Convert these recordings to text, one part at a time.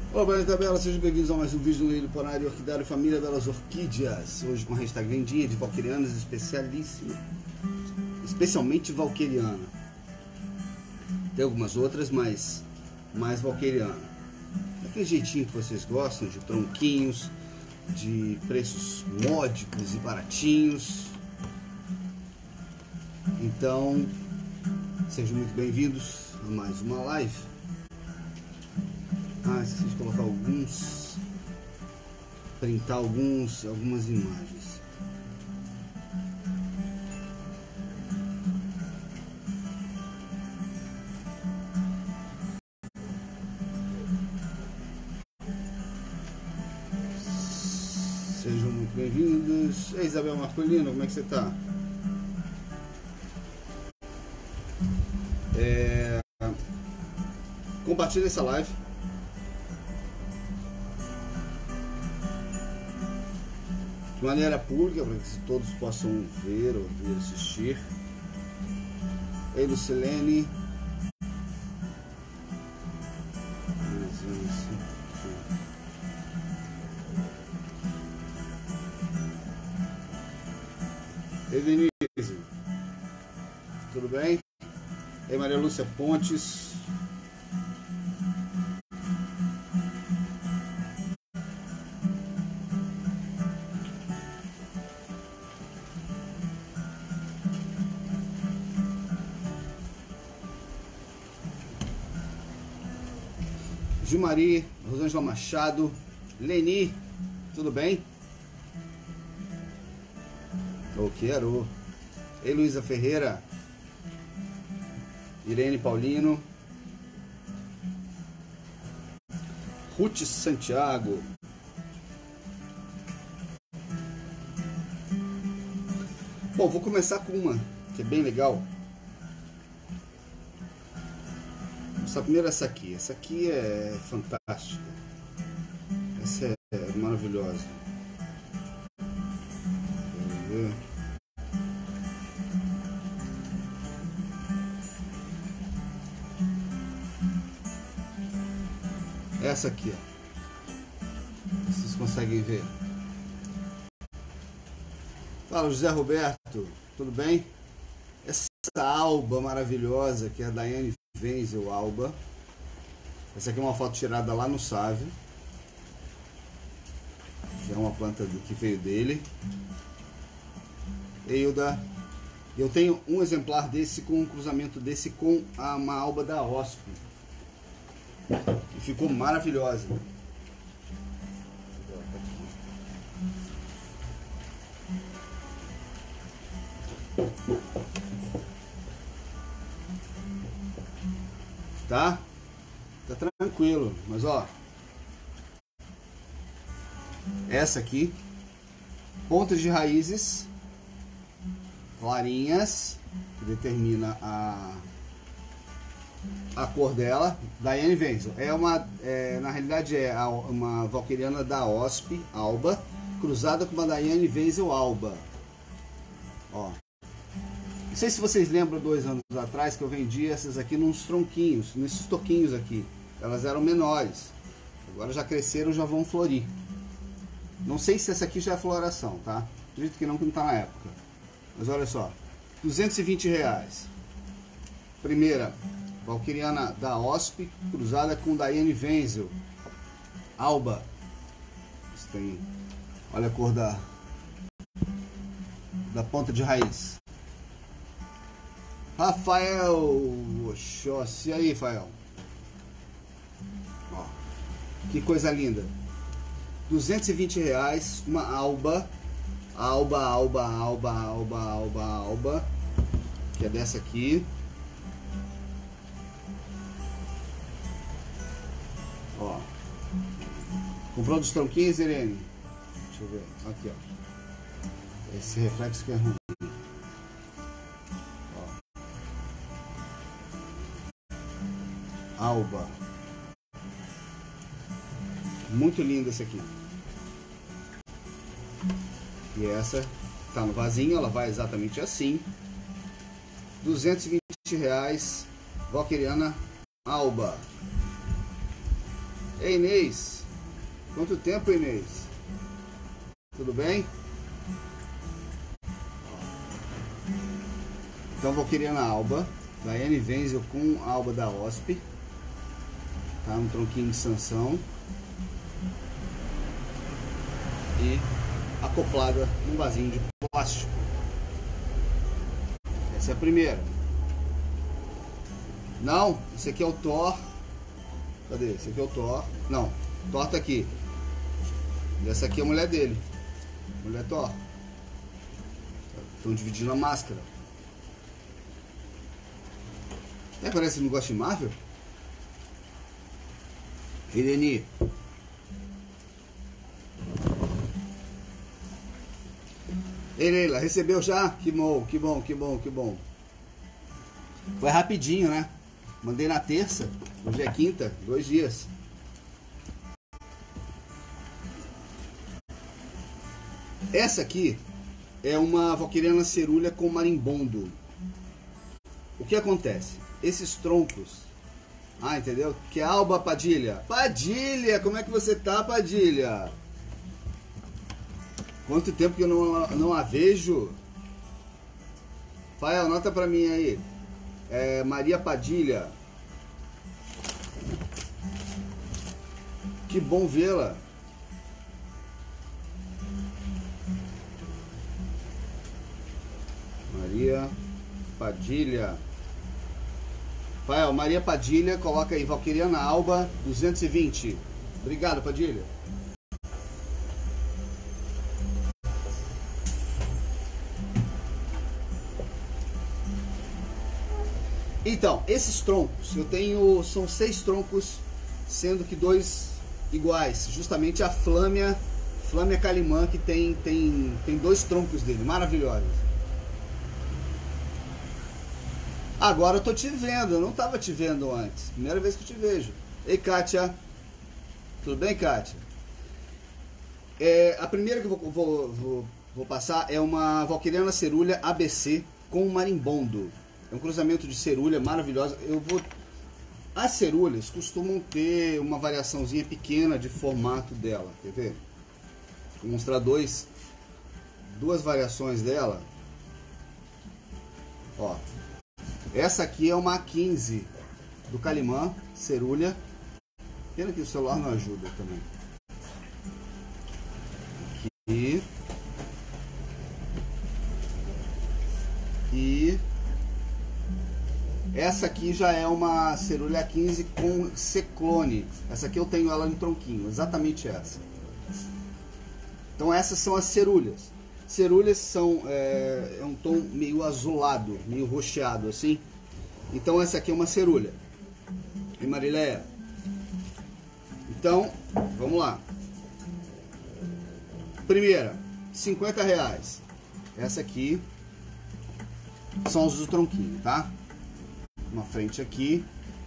Olá, planeta Bela, sejam bem-vindos a mais um vídeo do Heliponário Orquidário Família Belas Orquídeas. Hoje com a hashtag grandinha de valquerianas especialíssima, especialmente valqueriana. Tem algumas outras, mas mais valqueriana. Daquele jeitinho que vocês gostam, de tronquinhos, de preços módicos e baratinhos. Então, sejam muito bem-vindos a mais uma live. Esqueci de colocar printar algumas imagens. Sejam muito bem-vindos. Ei, Isabel Marcolino, como é que você tá? Compartilhe essa live. De maneira pública, para que todos possam ver, ouvir, assistir. Ei, Lucilene. Ei, Denise. Tudo bem? Ei, Maria Lúcia Pontes. Gilmari, Rosângela Machado, Leni, tudo bem? Eu quero. Ei, Luísa Ferreira, Irene Paulino, Ruth Santiago. Bom, vou começar com uma que é bem legal. Primeiro essa aqui é fantástica, essa é maravilhosa. Essa aqui, ó. Vocês conseguem ver? Fala, José Roberto, tudo bem? Essa alba maravilhosa que é a Daiane Wenzel alba. Essa aqui é uma foto tirada lá no Sávio, que é uma planta que veio dele. Eilda, eu tenho um exemplar desse com um cruzamento desse com uma alba da OSP, que ficou maravilhosa. Tá tranquilo, mas ó, essa aqui, pontas de raízes clarinhas, que determina a cor dela. Daiane Wenzel na realidade é uma valqueriana da OSP alba cruzada com uma Daiane Wenzel alba. Ó, não sei se vocês lembram 2 anos atrás que eu vendi essas aqui nos tronquinhos, nesses toquinhos aqui. Elas eram menores, agora já cresceram, já vão florir. Não sei se essa aqui já é floração, tá? Acredito que não tá na época. Mas olha só, R$220. Primeira, valqueriana da OSP, cruzada com Daiane Wenzel alba. Olha a cor da ponta de raiz. Rafael Oxóssi, e aí, Rafael? Ó, que coisa linda. R$220, uma alba, que é dessa aqui. Ó, comprou dos tronquinhos, Irene? Deixa eu ver, aqui, ó. Esse reflexo que é ruim. Alba, muito linda essa aqui. E essa tá no vasinho, ela vai exatamente assim. R$220, valqueriana alba. Ei, Inês. Quanto tempo, Inês? Tudo bem? Então vou querer na alba. Daiane Wenzel com a alba da OSP. Tá? Um tronquinho de sanção. E acoplada num vasinho de plástico. Essa é a primeira. Não, esse aqui é o Thor. Cadê? Esse aqui é o Thor. Não, Thor tá aqui. E essa aqui é a mulher dele. Mulher Thor. Estão dividindo a máscara. Até parece que não gosta de Marvel. Irene. Ei, Leila, recebeu já? Que bom, que bom, que bom, que bom. Foi rapidinho, né? Mandei na terça, hoje é quinta, 2 dias. Essa aqui é uma valquiriana cerulha com marimbondo. O que acontece? Esses troncos... Ah, entendeu? Que é Alba Padilha. Padilha, como é que você tá, Padilha? Quanto tempo que eu não a vejo? Pai, anota pra mim aí. É Maria Padilha. Que bom vê-la. Maria Padilha. Pai, Maria Padilha, coloca aí, Valquiriana Alba 220. Obrigado, Padilha. Então, esses troncos, eu tenho, são 6 troncos, sendo que 2 iguais, justamente a Flâmia Calimã, que tem 2 troncos dele, maravilhosos. Agora eu tô te vendo, eu não tava te vendo antes, primeira vez que eu te vejo. Ei, Kátia, tudo bem, Kátia? A primeira que eu vou passar é uma valquiriana cerulha ABC com marimbondo. É um cruzamento de cerulha maravilhosa. As cerulhas costumam ter uma variaçãozinha pequena de formato dela. Quer ver? Vou mostrar duas variações dela. Ó, essa aqui é uma A15 do Calimã, cerulha. Pena que o celular não ajuda também. Aqui. E essa aqui já é uma cerulha 15 com ciclone. Essa aqui eu tenho ela no tronquinho, exatamente essa. Então essas são as cerulhas. Cerulhas são é um tom meio azulado, meio roxeado assim. Então essa aqui é uma cerulha. E Marileia? Então, vamos lá. Primeira, R$50. Essa aqui são os do tronquinho, tá? Uma frente aqui.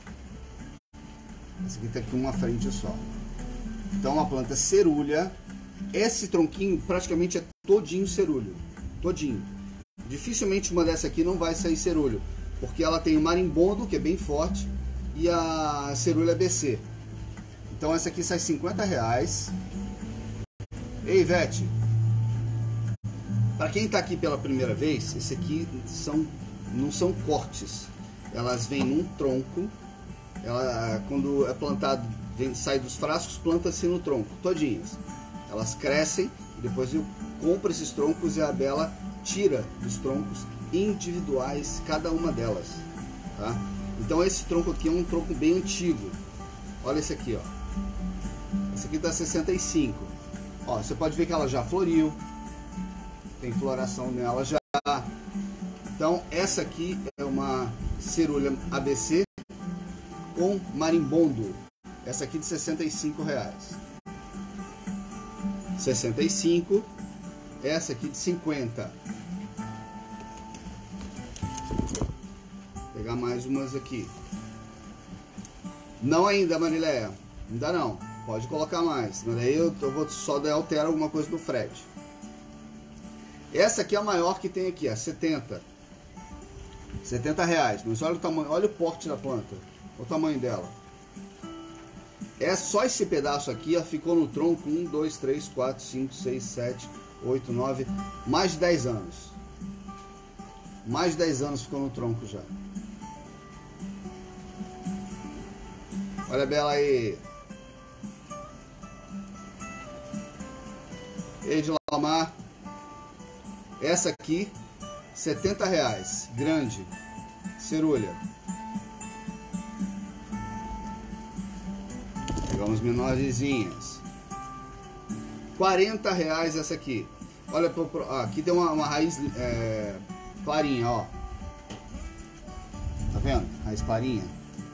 Essa aqui tá aqui uma frente só. Então uma planta cerulha. Esse tronquinho praticamente é todinho cerulho. Todinho. Dificilmente uma dessa aqui não vai sair cerulho. Porque ela tem o marimbondo, que é bem forte. E a cerulha ABC. Então essa aqui sai R$50. Ei, Ivete. Para quem tá aqui pela primeira vez, esse aqui não são cortes. Elas vêm num tronco. Ela, quando é plantado, sai dos frascos, planta-se no tronco, todinhas. Elas crescem e depois eu compro esses troncos e a Bela tira dos troncos individuais cada uma delas, tá? Então esse tronco aqui é um tronco bem antigo. Olha esse aqui, ó. Esse aqui dá 65. Ó, você pode ver que ela já floriu. Tem floração nela já. Então essa aqui é uma cerulha ABC com marimbondo. Essa aqui de R$65. 65. Essa aqui de 50. Vou pegar mais umas aqui. Não ainda, Marileia. Ainda não. Pode colocar mais. Mas aí eu vou só alterar alguma coisa no frete. Essa aqui é a maior que tem aqui, ó, 70. R$70. Mas olha o tamanho, olha o porte da planta. Olha o tamanho dela. É só esse pedaço aqui, ó, ficou no tronco 1, 2, 3, 4, 5, 6, 7, 8, 9, mais de 10 anos. Mais de 10 anos ficou no tronco já. Olha a Bela aí. Edilamar. Essa aqui, R$70. Grande. Cerulha. Pegamos menorzinhas. R$40 essa aqui. Olha, aqui tem uma raiz clarinha, ó. Tá vendo? Raiz clarinha.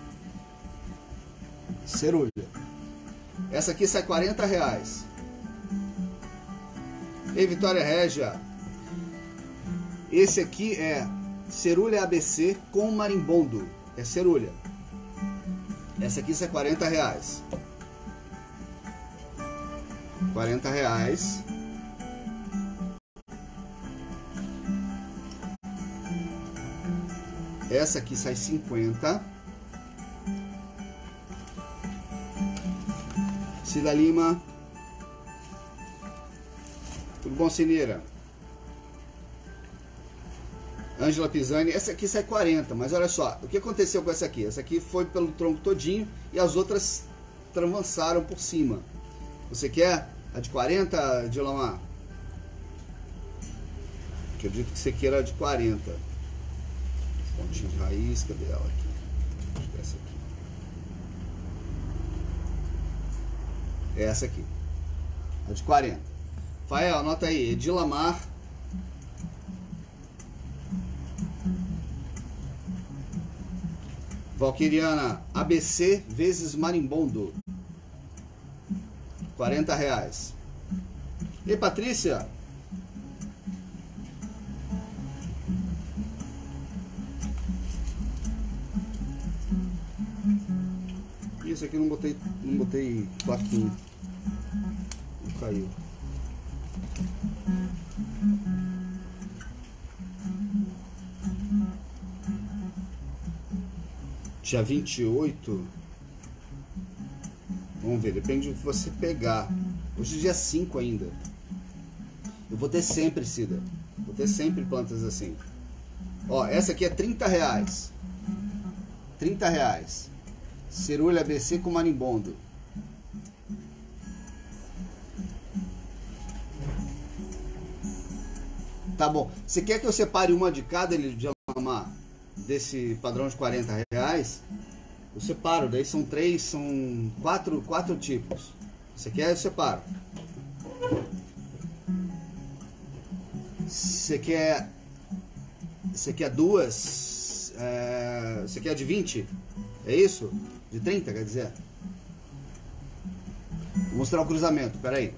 Cerulha. Essa aqui sai R$40. E Vitória Régia. Esse aqui é cerulha ABC com marimbondo. É cerulha. Essa aqui sai R$40. R$40. Essa aqui sai 50. Cida Lima. Tudo bom, Cineira? Ângela Pisani. Essa aqui sai 40, mas olha só, o que aconteceu com essa aqui? Essa aqui foi pelo tronco todinho e as outras avançaram por cima. Você quer a de 40, Dilamar? Acredito que você queira a de 40. Pontinho de raiz, cadê ela aqui? Acho que é essa aqui. É essa aqui. A de 40. Fael, anota aí. Edilamar. Valquiriana, ABC vezes marimbondo. R$40. E Patrícia? Isso aqui não botei plaquinha. Não caiu. Dia 28. Vamos ver, depende do que você pegar. Hoje é dia 5 ainda. Eu vou ter sempre, Cida. Vou ter sempre plantas assim. Ó, essa aqui é R$30. R$30. Cerulha ABC com marimbondo. Tá bom. Você quer que eu separe uma de cada, de amar, desse padrão de R$40? Eu separo. Daí são quatro tipos. Você quer? Eu separo. Você quer duas? Você quer de 20? É isso? De 30, quer dizer? Vou mostrar o cruzamento, peraí.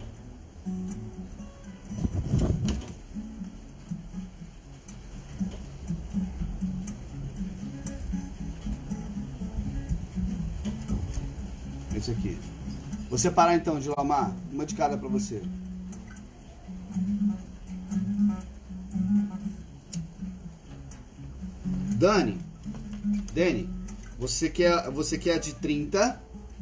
Esse aqui. Vou separar então, Dilamar, uma de cada para você. Dani, você quer de 30?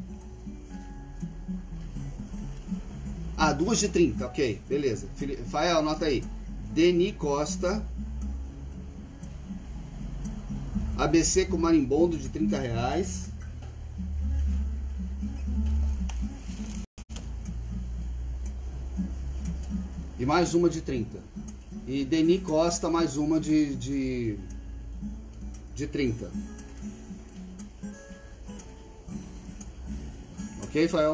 Ah, duas de 30, ok, beleza. Fael, anota aí. Deni Costa, ABC com marimbondo de R$30. E mais uma de 30. E Deni Costa, mais uma de 30. Ok, Fael?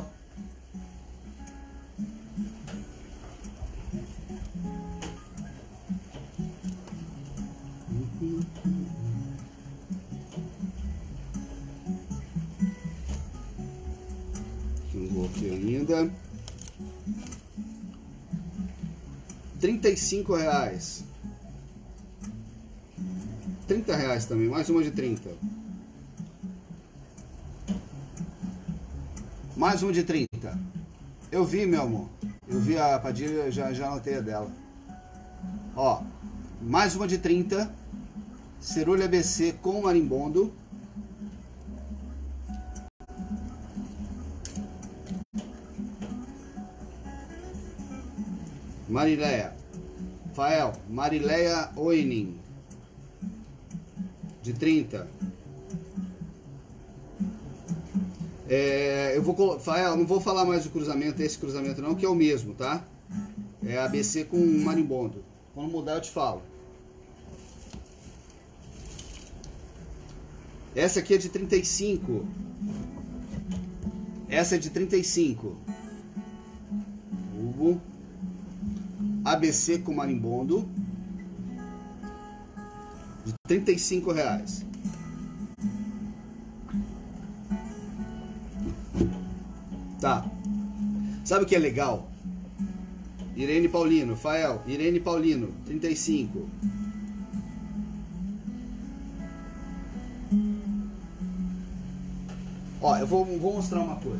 Não vou aqui ainda. R$35. R$30 também, mais uma de 30. Mais uma de 30. Eu vi, meu amor. Eu vi a Padilha, já anotei a dela. Ó, mais uma de 30. Cerulha ABC com marimbondo. Marileia. Fael, Marileia Oening. De 30. Eu vou, Fael, não vou falar mais do cruzamento, esse cruzamento não, que é o mesmo, tá? É ABC com marimbondo. Quando mudar eu te falo. Essa aqui é de 35. Essa é de 35. ABC com marimbondo. De R$35. Tá. Sabe o que é legal? Irene Paulino, Fael, Irene Paulino, 35. Ó, eu vou mostrar uma coisa.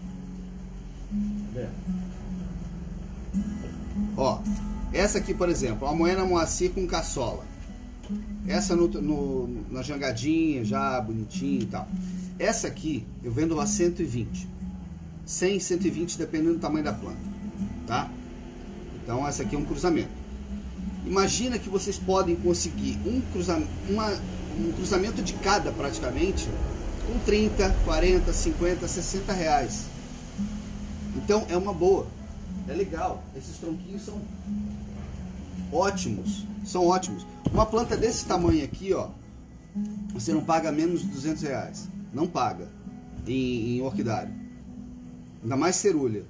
Ó, essa aqui, por exemplo, a Moena Moacir com caçola. Essa na jangadinha, já bonitinho e tal. Essa aqui eu vendo a 120. 100, 120, dependendo do tamanho da planta, tá? Então essa aqui é um cruzamento. Imagina que vocês podem conseguir um cruzamento de cada praticamente com 30, 40, 50, 60 reais. Então é uma boa, é legal. Esses tronquinhos são ótimos, são ótimos. Uma planta desse tamanho aqui, ó, você não paga menos de 200 reais. Não paga em orquidário. Ainda mais cerulha.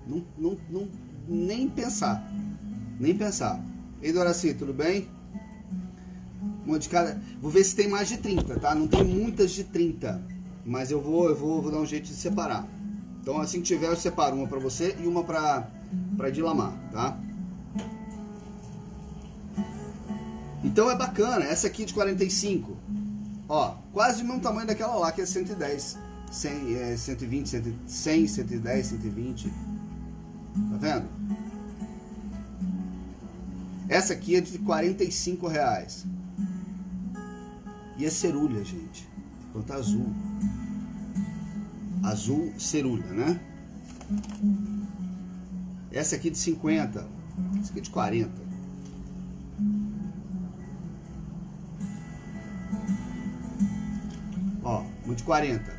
Nem pensar. Nem pensar. Ei, Doraci, tudo bem? Uma de cada. Vou ver se tem mais de 30, tá? Não tem muitas de 30. Mas eu vou dar um jeito de separar. Então assim que tiver eu separo uma pra você e uma pra Dilamar, tá? Então é bacana. Essa aqui de 45. Ó, quase o mesmo tamanho daquela lá, que é 110. 100, 120, 100, 110, 120. Tá vendo? Essa aqui é de 45 reais. E é cerulha, gente. Planta azul. Azul cerulha, né? Essa aqui de 50. Essa aqui de 40. Ó, uma de 40.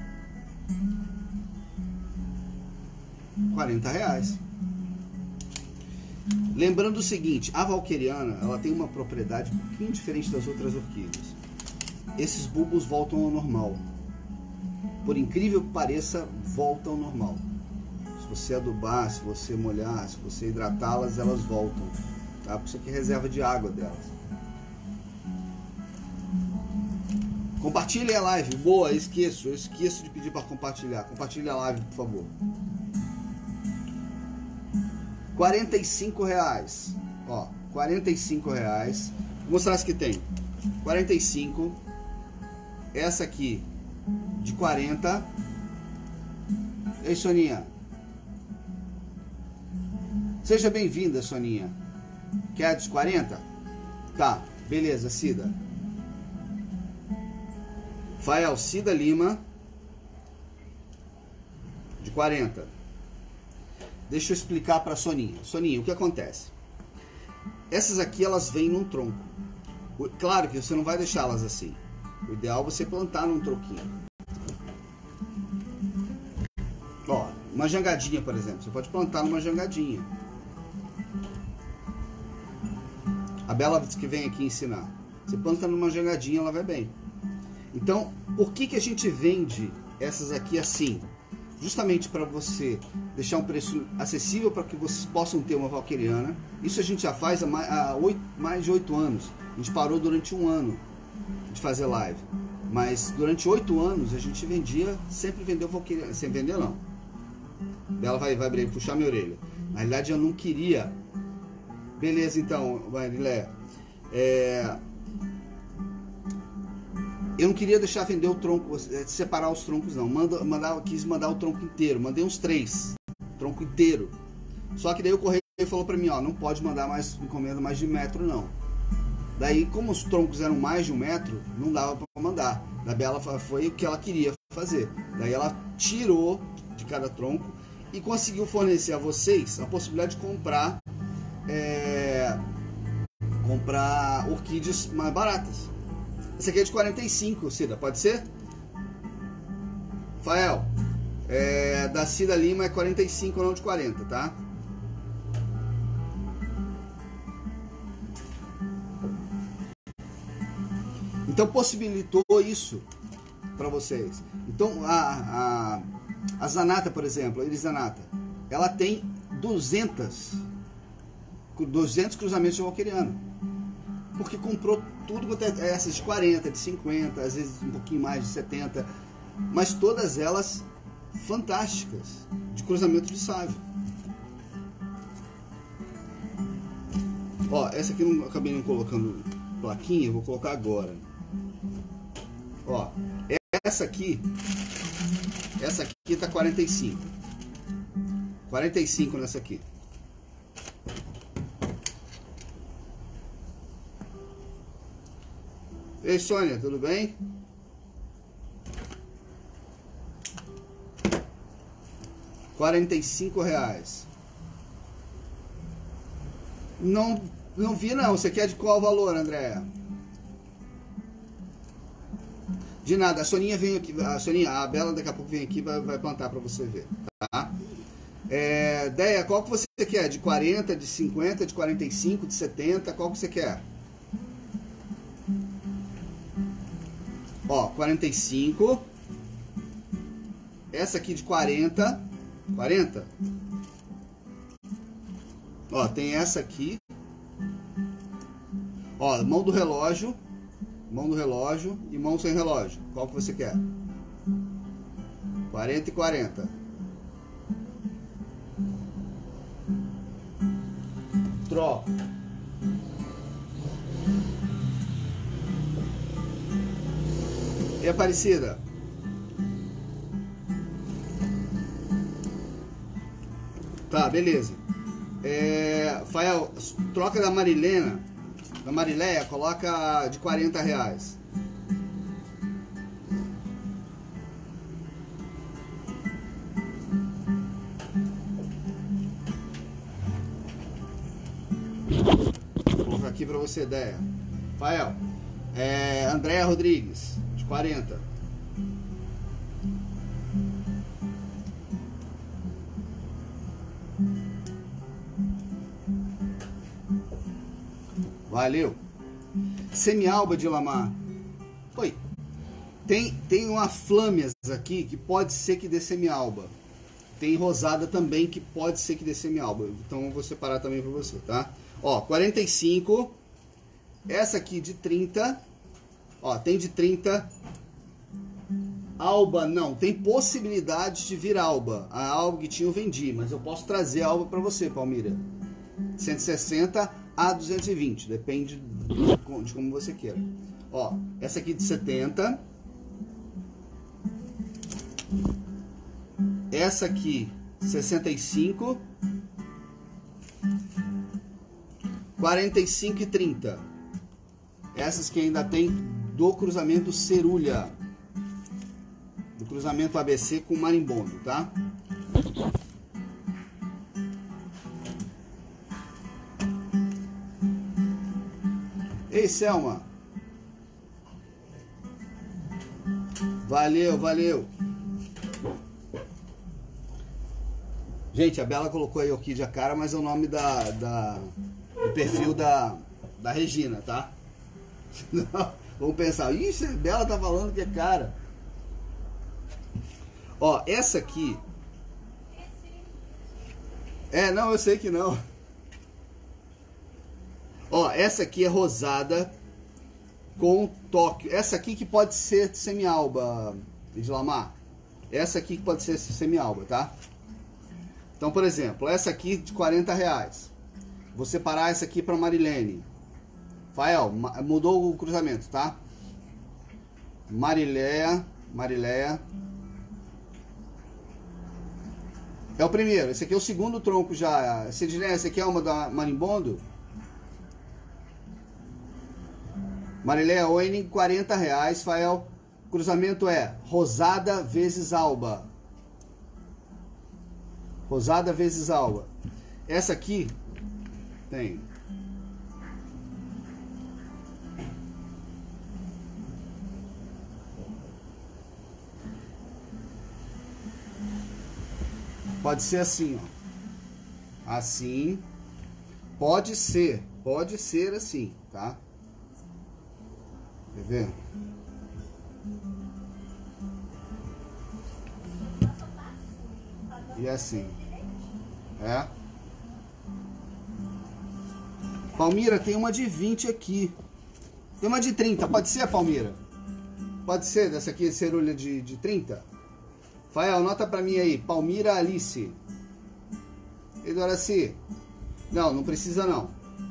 40 reais. Lembrando o seguinte, a valqueriana, ela tem uma propriedade um pouquinho diferente das outras orquídeas. Esses bulbos voltam ao normal. Por incrível que pareça, voltam ao normal. Se você adubar, se você molhar, se você hidratá-las, elas voltam. Tá? Isso aqui é reserva de água delas. Compartilhe a live. Boa, eu esqueço de pedir para compartilhar. Compartilhe a live, por favor. 45 reais. Ó, 45 reais. Vou mostrar as que tem. 45. Essa aqui de 40. Ei, Soninha. Seja bem-vinda, Soninha. Quer a de 40? Tá, beleza, Cida. Fael, Cida Lima. De 40. Deixa eu explicar para a Soninha. Soninha, o que acontece? Essas aqui, elas vêm num tronco. Claro que você não vai deixá-las assim. O ideal é você plantar num tronquinho. Ó, uma jangadinha, por exemplo. Você pode plantar numa jangadinha. A Bela disse que vem aqui ensinar. Você planta numa jangadinha, ela vai bem. Então, por que a gente vende essas aqui assim? Justamente para você deixar um preço acessível para que vocês possam ter uma valqueriana. Isso a gente já faz há mais de 8 anos. A gente parou durante um ano de fazer live. Mas durante 8 anos a gente sempre vendeu valqueriana. Sem vender não. Ela vai puxar minha orelha. Na realidade eu não queria. Beleza então, Marilé. Eu não queria deixar vender o tronco, separar os troncos não. Quis mandar o tronco inteiro. Mandei uns 3. Tronco inteiro. Só que daí o correio falou pra mim, ó, não pode mandar mais encomenda mais de 1 metro não. Daí, como os troncos eram mais de 1 metro, não dava pra mandar. Da Bela foi o que ela queria fazer. Daí ela tirou de cada tronco e conseguiu fornecer a vocês a possibilidade de comprar comprar orquídeas mais baratas. Esse aqui é de 45, Cida, pode ser? Rafael, da Cida Lima é 45, não de 40, tá? Então possibilitou isso para vocês. Então a Zanata, por exemplo, a Iris Zanata, ela tem 200 cruzamentos de walkeriano, porque comprou tudo quanto é essas de 40, de 50, às vezes um pouquinho mais de 70, mas todas elas fantásticas, de cruzamento de sávio. Ó, essa aqui eu acabei não colocando plaquinha, vou colocar agora. Ó, essa aqui tá 45. 45 nessa aqui. Ei, Sônia, tudo bem? R$45. Não vi não. Você quer de qual valor, Andréa? De nada. A Soninha vem aqui. A Bela daqui a pouco vem aqui e vai plantar para você ver, tá? Deia, qual que você quer? De 40, de 50, de 45, de 70? Qual que você quer? Ó, 45. Essa aqui de 40. 40. Ó, tem essa aqui. Ó, mão do relógio e mão sem relógio. Qual que você quer? 40 e 40. Troca. E Aparecida? Tá, beleza. Fael, troca da Marilena, da Marileia, coloca de R$40. Vou colocar aqui pra você, ideia. Fael, Andréa Rodrigues, de 40. Valeu. Semialba de Lamar. Oi. Tem uma flâmias aqui que pode ser que dê semialba. Tem rosada também que pode ser que dê semialba. Então eu vou separar também para você, tá? Ó, 45. Essa aqui de 30. Ó, tem de 30. Alba não, tem possibilidade de vir alba. A alba que tinha eu vendi, mas eu posso trazer a alba para você, Palmira. 160 a 220, depende de como você queira. Ó, essa aqui de 70. Essa aqui 65. 45 e 30. Essas que ainda tem do cruzamento cerulha. Do cruzamento ABC com marimbondo, tá? Ei, Selma. Valeu, valeu. Gente, a Bela colocou aí orquídea cara, mas é o nome do perfil da Regina, tá? Vamos pensar, ixi, a Bela tá falando que é cara. Ó, essa aqui... não, eu sei que não. Ó, essa aqui é rosada com Tóquio. Essa aqui que pode ser semialba, Islamar. Essa aqui que pode ser semialba, tá? Então, por exemplo, essa aqui de R$40. Vou separar essa aqui para Marilene. Fael, mudou o cruzamento, tá? Marileia. É o primeiro. Esse aqui é o segundo tronco já. Sidney, esse aqui é uma da Marimbondo. Marileia Oine, R$40, Fael. Cruzamento é rosada vezes alba. Rosada vezes alba. Essa aqui Tem. Pode ser assim, ó. Assim. Pode ser assim, tá? Quer ver? E assim. É. Palmira, tem uma de 20 aqui. Tem uma de 30. Pode ser, Palmira? Pode ser dessa aqui, cerulha de 30? Fael, anota pra mim aí. Palmira Alice. E Doraci? Não, não precisa não.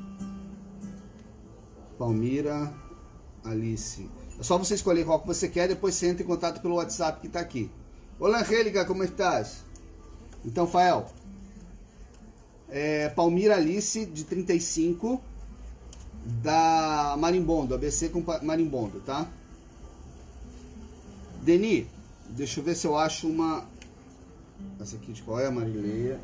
Palmira Alice. É só você escolher qual que você quer, depois você entra em contato pelo WhatsApp que tá aqui. Olá, Angélica, como estás? Então, Fael. Palmira Alice, de 35, da Marimbondo, ABC com Marimbondo, tá? Deni, deixa eu ver se eu acho uma... Essa aqui de qual é? Marileia.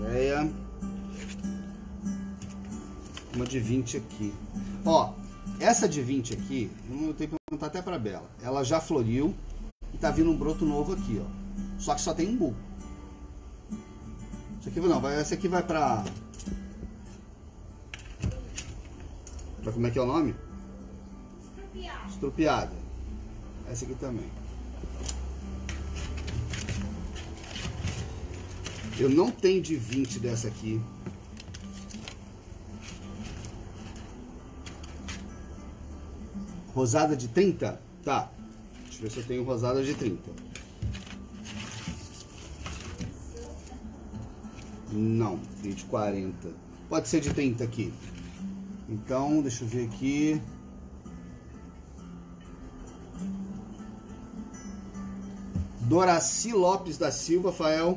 Uma de 20 aqui. Ó, essa de 20 aqui, eu tenho que perguntar até pra Bela. Ela já floriu e tá vindo um broto novo aqui, ó. Só que só tem um bulbo. Esse aqui não, esse aqui vai pra... Como é que é o nome? Estrupiada. Essa aqui também. Eu não tenho de 20 dessa aqui. Rosada de 30? Tá. Deixa eu ver se eu tenho rosada de 30. Não, tem de 40. Pode ser de 30 aqui. Então, deixa eu ver aqui. Doraci Lopes da Silva, Fael.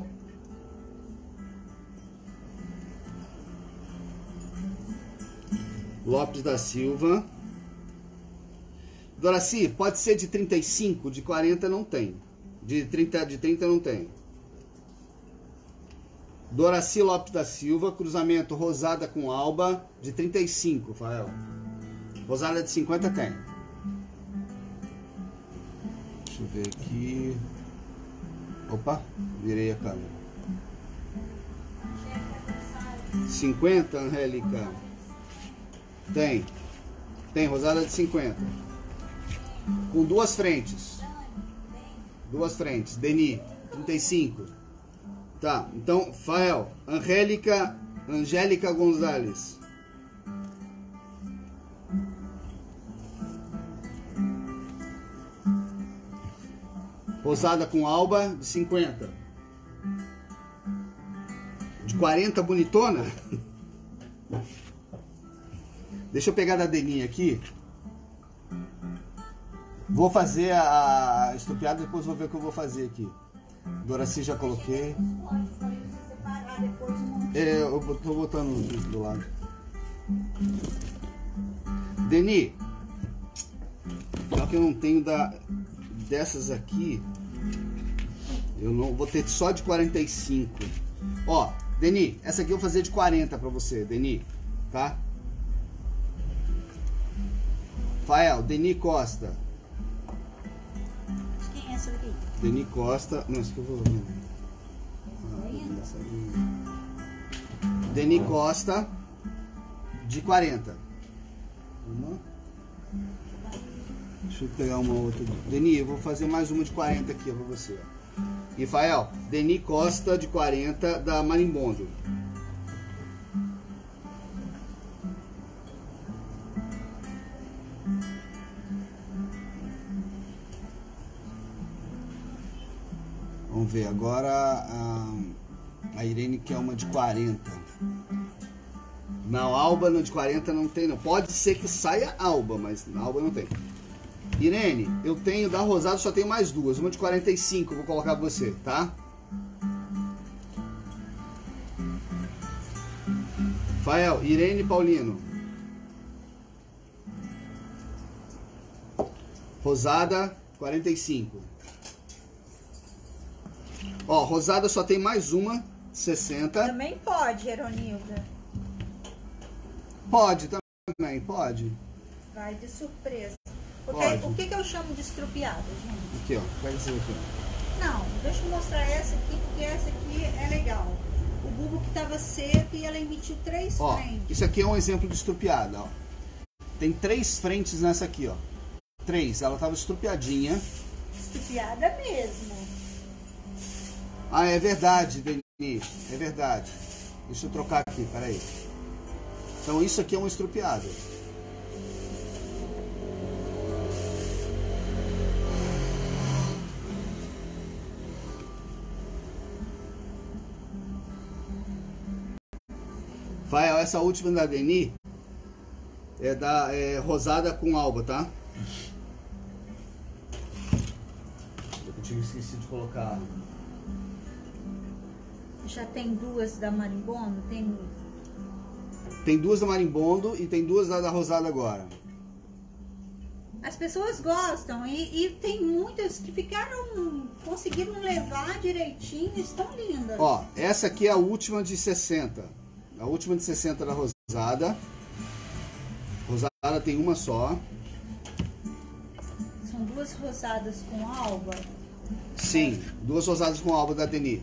Lopes da Silva. Doraci, pode ser de 35, de 40 não tem. De 30 não tem. Doraci Lopes da Silva, cruzamento rosada com alba, de 35, Fael. Rosada de 50 tem. Deixa eu ver aqui. Opa, virei a câmera. 50, Angélica. Tem. Tem rosada de 50. Com duas frentes. Duas frentes. Deni, 35. Tá, então, Fael, Angélica Gonzalez. Rosada com alba, de 50. De 40, bonitona. Deixa eu pegar da Deninha aqui. Vou fazer a estupiada, depois vou ver o que eu vou fazer aqui. Doraci já coloquei. Eu tô botando do lado. Deni, só que eu não tenho dessas aqui. Eu não vou ter só de 45. Ó, Deni, essa aqui eu vou fazer de 40 pra você, Deni, tá? Fael, Deni Costa. Quem é essa aqui? Deni Costa. Não, isso que eu vou. Deni Costa, de 40. Uma. Deixa eu pegar uma outra. Deni, eu vou fazer mais uma de 40 aqui pra você. E Fael, Deni Costa, de 40, da Marimbondo. Vamos ver, agora a Irene quer uma de 40. Não, alba no de 40 não tem não. Pode ser que saia alba, mas na alba não tem. Irene, eu tenho da rosada, só tenho mais duas. Uma de 45, eu vou colocar pra você, tá? Fael, Irene Paulino. Rosada, 45. Ó, rosada só tem mais uma, 60. Também pode, Geronilda. Pode também, pode. Vai de surpresa. Pode. O que eu chamo de estrupiada, gente? Aqui, ó. Pega esse aqui. Não, deixa eu mostrar essa aqui, porque essa aqui é legal. O bulbo que tava seco e ela emitiu 3 frentes. Isso aqui é um exemplo de estrupiada, ó. Tem 3 frentes nessa aqui, ó. 3, ela tava estrupiadinha. Estrupiada mesmo. Ah, é verdade, Denis. É verdade. Deixa eu trocar aqui, peraí. Então isso aqui é uma estrupiada. Fael, essa última da Denis é rosada com alba, tá? Eu tinha esquecido de colocar. Já tem 2 da marimbondo? Tem 2 da marimbondo e tem 2 da rosada agora. As pessoas gostam e tem muitas que conseguiram levar direitinho e estão lindas. Ó, essa aqui é a última de 60. A última de 60 da rosada. Rosada tem uma só. São 2 rosadas com alba? Sim, 2 rosadas com alba da Denis.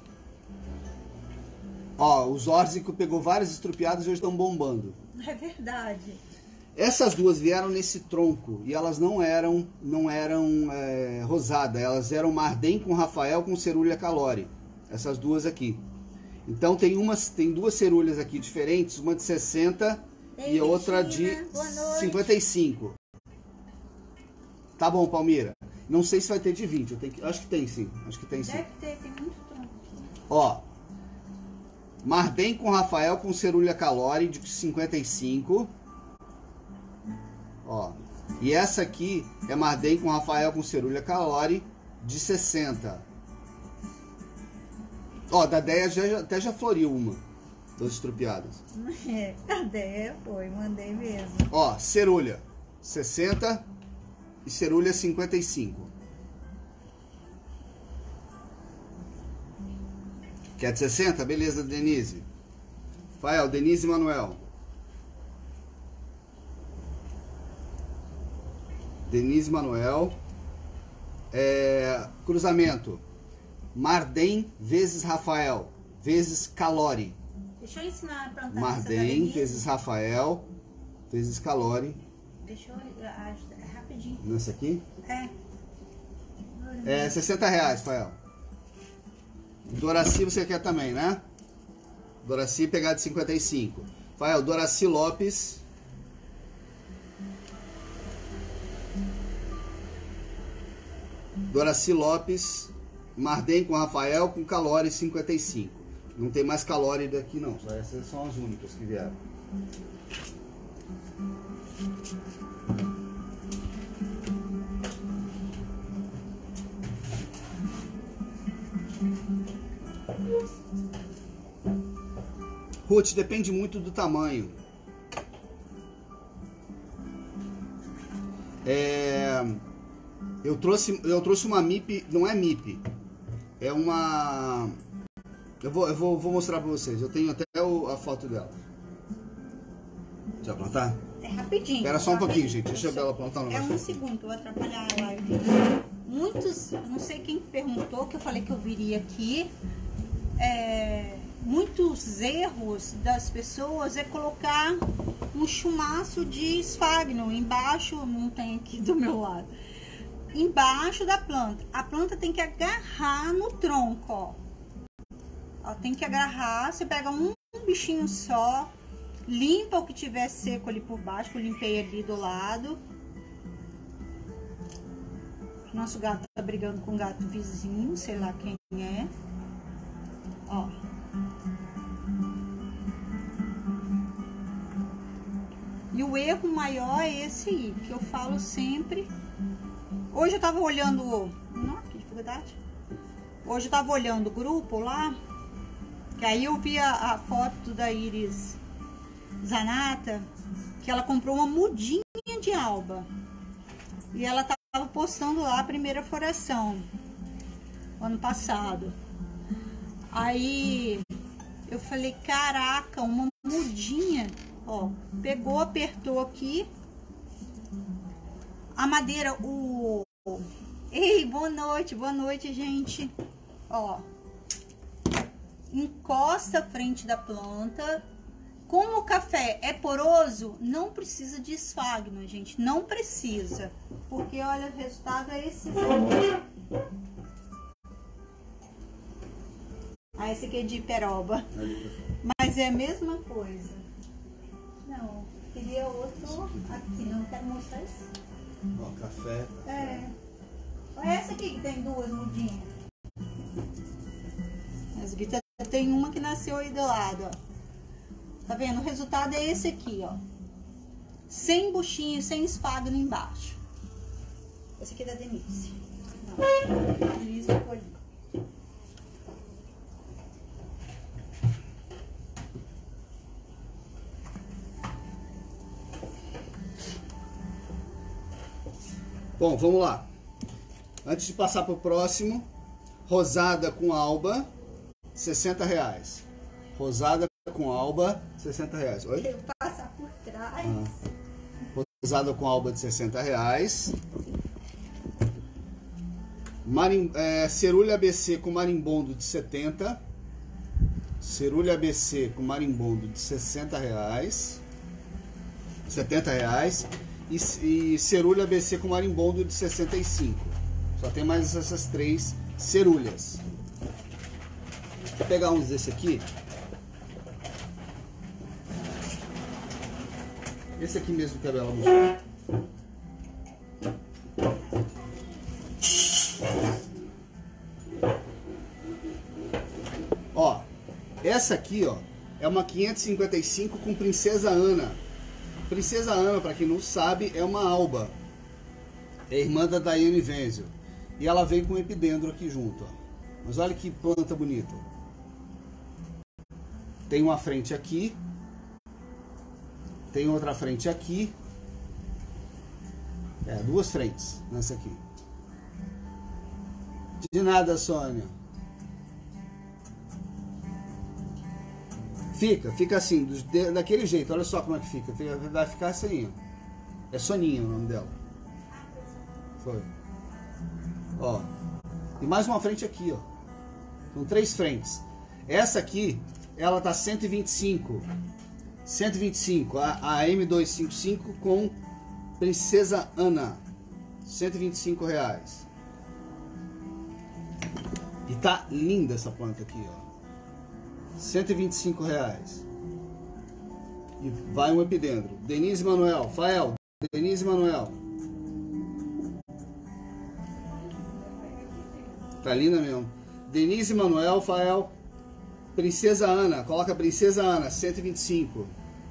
Ó, os Orzico pegou várias estrupiadas e hoje estão bombando. É verdade. Essas 2 vieram nesse tronco e elas não eram rosada, elas eram Mardem com Rafael com cerulha Calori. Essas 2 aqui. Então tem 2 cerulhas aqui diferentes, uma de 60 e outra de 55. Tá bom, Palmira. Não sei se vai ter de 20, acho que tem sim. Acho que tem sim. Deve ter, tem muito tronco. Ó, Mardem com Rafael com cerulha Calori de 55. Ó, e essa aqui é Mardem com Rafael com cerulha Calori de 60. Ó, da Deia até já floriu uma das estrupiadas. É, a Deia foi, mandei mesmo. Ó, cerulha 60 e cerulha 55. Quer de 60? Beleza, Denise. Fael, Denise e Manuel. Denise e Manuel. Cruzamento. Mardem vezes Rafael vezes Calori. Deixa eu ensinar a plantar. Mardem vezes Rafael vezes Calori. Deixa eu rapidinho. Nessa aqui? É. R$60, Fael. Doraci você quer também, né? Doraci pegar de 55. Fael, Doraci Lopes. Doraci Lopes, Mardem com Rafael com Calori 55. Não tem mais Calori daqui não, só essas são as únicas que vieram. Ruth, depende muito do tamanho. Eu trouxe uma MIP, não é MIP, é uma... Eu vou mostrar pra vocês, eu tenho até a foto dela. Já plantar? É rapidinho. Espera só um pouquinho, gente, deixa eu ela plantar um negócio. É um segundo que eu vou atrapalhar a live. Muitos, não sei quem perguntou, que eu falei que eu viria aqui, muitos erros das pessoas é colocar um chumaço de esfagno embaixo, não tem aqui do meu lado, embaixo da planta. A planta tem que agarrar no tronco, ó. Ela tem que agarrar, você pega um bichinho só, limpa o que tiver seco ali por baixo, que eu limpei ali do lado. Nosso gato tá brigando com o gato vizinho, sei lá quem é. Ó. E o erro maior é esse aí, que eu falo sempre. Hoje eu tava olhando... Nossa, que dificuldade. Hoje eu tava olhando o grupo lá, que aí eu vi a foto da Iris Zanata, que ela comprou uma mudinha de alba. E ela tava postando lá a primeira floração, ano passado. Aí eu falei, caraca, uma mudinha Ó, pegou, apertou aqui. A madeira, Ei, boa noite, gente. Ó, encosta a frente da planta. Como o café é poroso, não precisa de esfagno, gente. Não precisa. Porque, olha, o resultado é esse aqui. Ah, esse aqui é de peroba. Mas é a mesma coisa. Não, queria outro aqui. Não quero mostrar esse. Ó, café. É. Olha essa aqui que tem duas mudinhas. Essa aqui tem uma que nasceu aí do lado, ó. Tá vendo? O resultado é esse aqui, ó. Sem buchinho, sem esfagno embaixo. Esse aqui é da Denise. Não, a Denise ficou ali. Bom, vamos lá. Antes de passar para o próximo, rosada com alba, R$60. Rosada com alba, R$60. Oi? Eu passar por trás. Rosada com alba de R$60. Cerulha ABC com marimbondo de 70. Cerulha ABC com marimbondo de R$60. R$70. E cerulha ABC com marimbondo de 65. Só tem mais essas três cerulhas. Vou pegar uns desse aqui. Esse aqui mesmo que a Bela mostrou. Ó, essa aqui, ó, é uma 555 com Princesa Ana. Princesa Ana, para quem não sabe, é uma alba. É irmã da Daiane Wenzel. E ela veio com epidendro aqui junto, ó. Mas olha que planta bonita. Tem uma frente aqui. Tem outra frente aqui. Duas frentes nessa aqui. De nada, Sônia. Fica assim, daquele jeito. Olha só como é que fica. Vai ficar assim, ó. É Soninha o nome dela. Foi. Ó. E mais uma frente aqui, ó. São três frentes. Essa aqui, ela tá 125. 125. A M255 com Princesa Ana. R$125. E tá linda essa planta aqui, ó. R$125. E vai um epidendro. Denise Manuel, Fael, Denise Manuel. Tá linda mesmo. Denise Manuel, Fael, Princesa Ana. Coloca Princesa Ana, 125.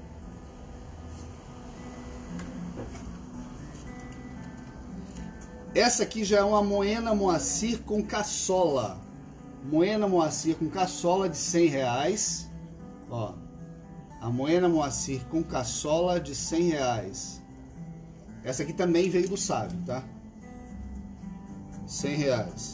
Essa aqui já é uma Moena Moacir com caçola. Moena Moacir com caçola de R$100. Ó, a Moena Moacir com caçola de R$100. Essa aqui também veio do sábio, tá? R$100.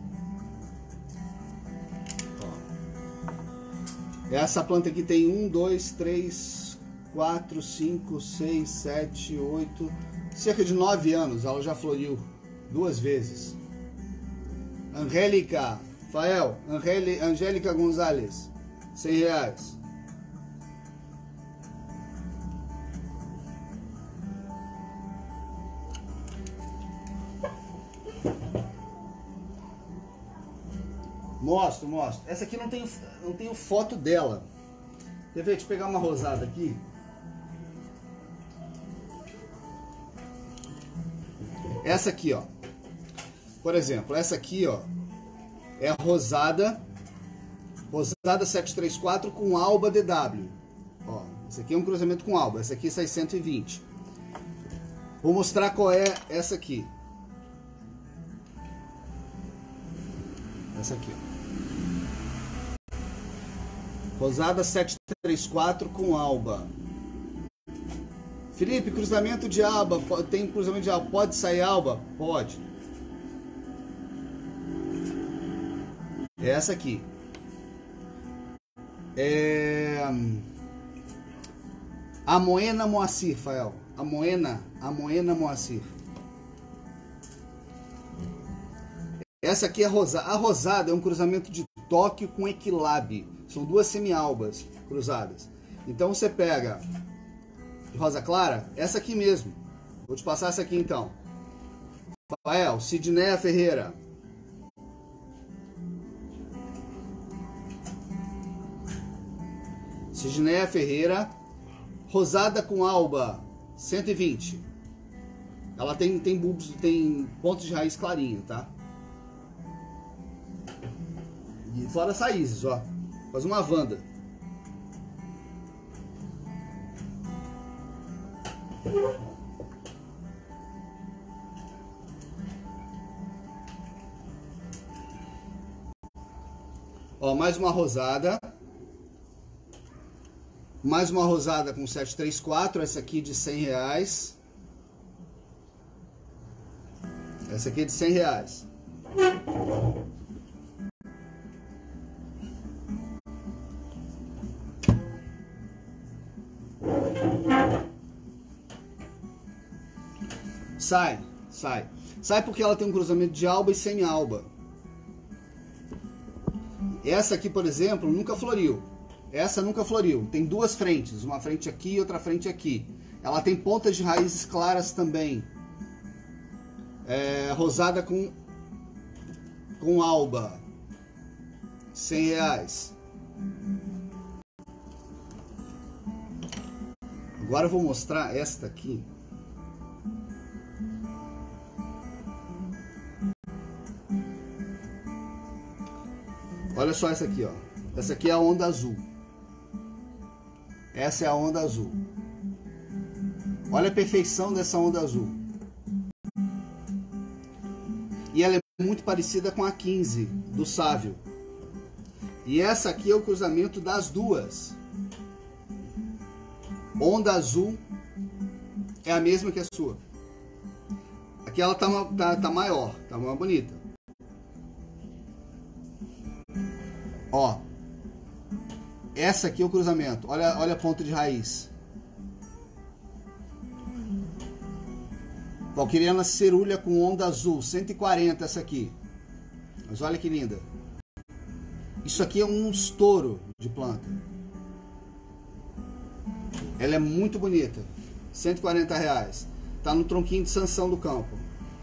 Ó. Essa planta aqui tem 1, 2, 3, 4, 5, 6, 7, 8, cerca de 9 anos. Ela já floriu 2 vezes. Angélica, Fael, Angélica Gonzalez, R$100. Mostro. Essa aqui não tenho foto dela. Quer ver? Deixa eu pegar uma rosada aqui. Essa aqui, ó. Por exemplo, essa aqui, ó, é a rosada 734 com alba DW. Ó, esse aqui é um cruzamento com alba. Essa aqui sai 120. Vou mostrar qual é essa aqui. Essa aqui, ó. Rosada 734 com alba. Felipe, cruzamento de alba. Tem cruzamento de alba. Pode sair alba? Pode. Essa aqui. A Moena Moacir, Fael. A Moena Moacir. Essa aqui é a rosada. A rosada é um cruzamento de Tóquio com Equilab. São duas semialbas cruzadas. Então você pega rosa clara, essa aqui mesmo. Vou te passar essa aqui então. Fael, Sidneia Ferreira. Sidneia Ferreira, rosada com alba, 120. Ela tem bulbos, tem pontos de raiz clarinho, tá? E fora as raízes, ó. Faz uma Wanda. Ó, mais uma rosada. Mais uma rosada com 734, essa aqui de R$100. Essa aqui é de R$100. Sai porque ela tem um cruzamento de alba e semi-alba. Essa aqui, por exemplo, nunca floriu. Essa nunca floriu. Tem duas frentes, uma frente aqui e outra frente aqui. Ela tem pontas de raízes claras também. Rosada com alba. R$100. Agora eu vou mostrar esta aqui. Olha só essa aqui, ó. Essa aqui é a onda azul. Essa é a onda azul. Olha a perfeição dessa onda azul. E ela é muito parecida com a 15 do Sávio. E essa aqui é o cruzamento das duas. Onda azul é a mesma que a sua. Aqui ela tá maior, tá mais bonita. Ó, essa aqui é o cruzamento. Olha a ponta de raiz. Valquiriana cerúlea com onda azul, 140 essa aqui. Mas olha que linda. Isso aqui é um estouro de planta. Ela é muito bonita. R$140. Tá no tronquinho de Sansão do Campo.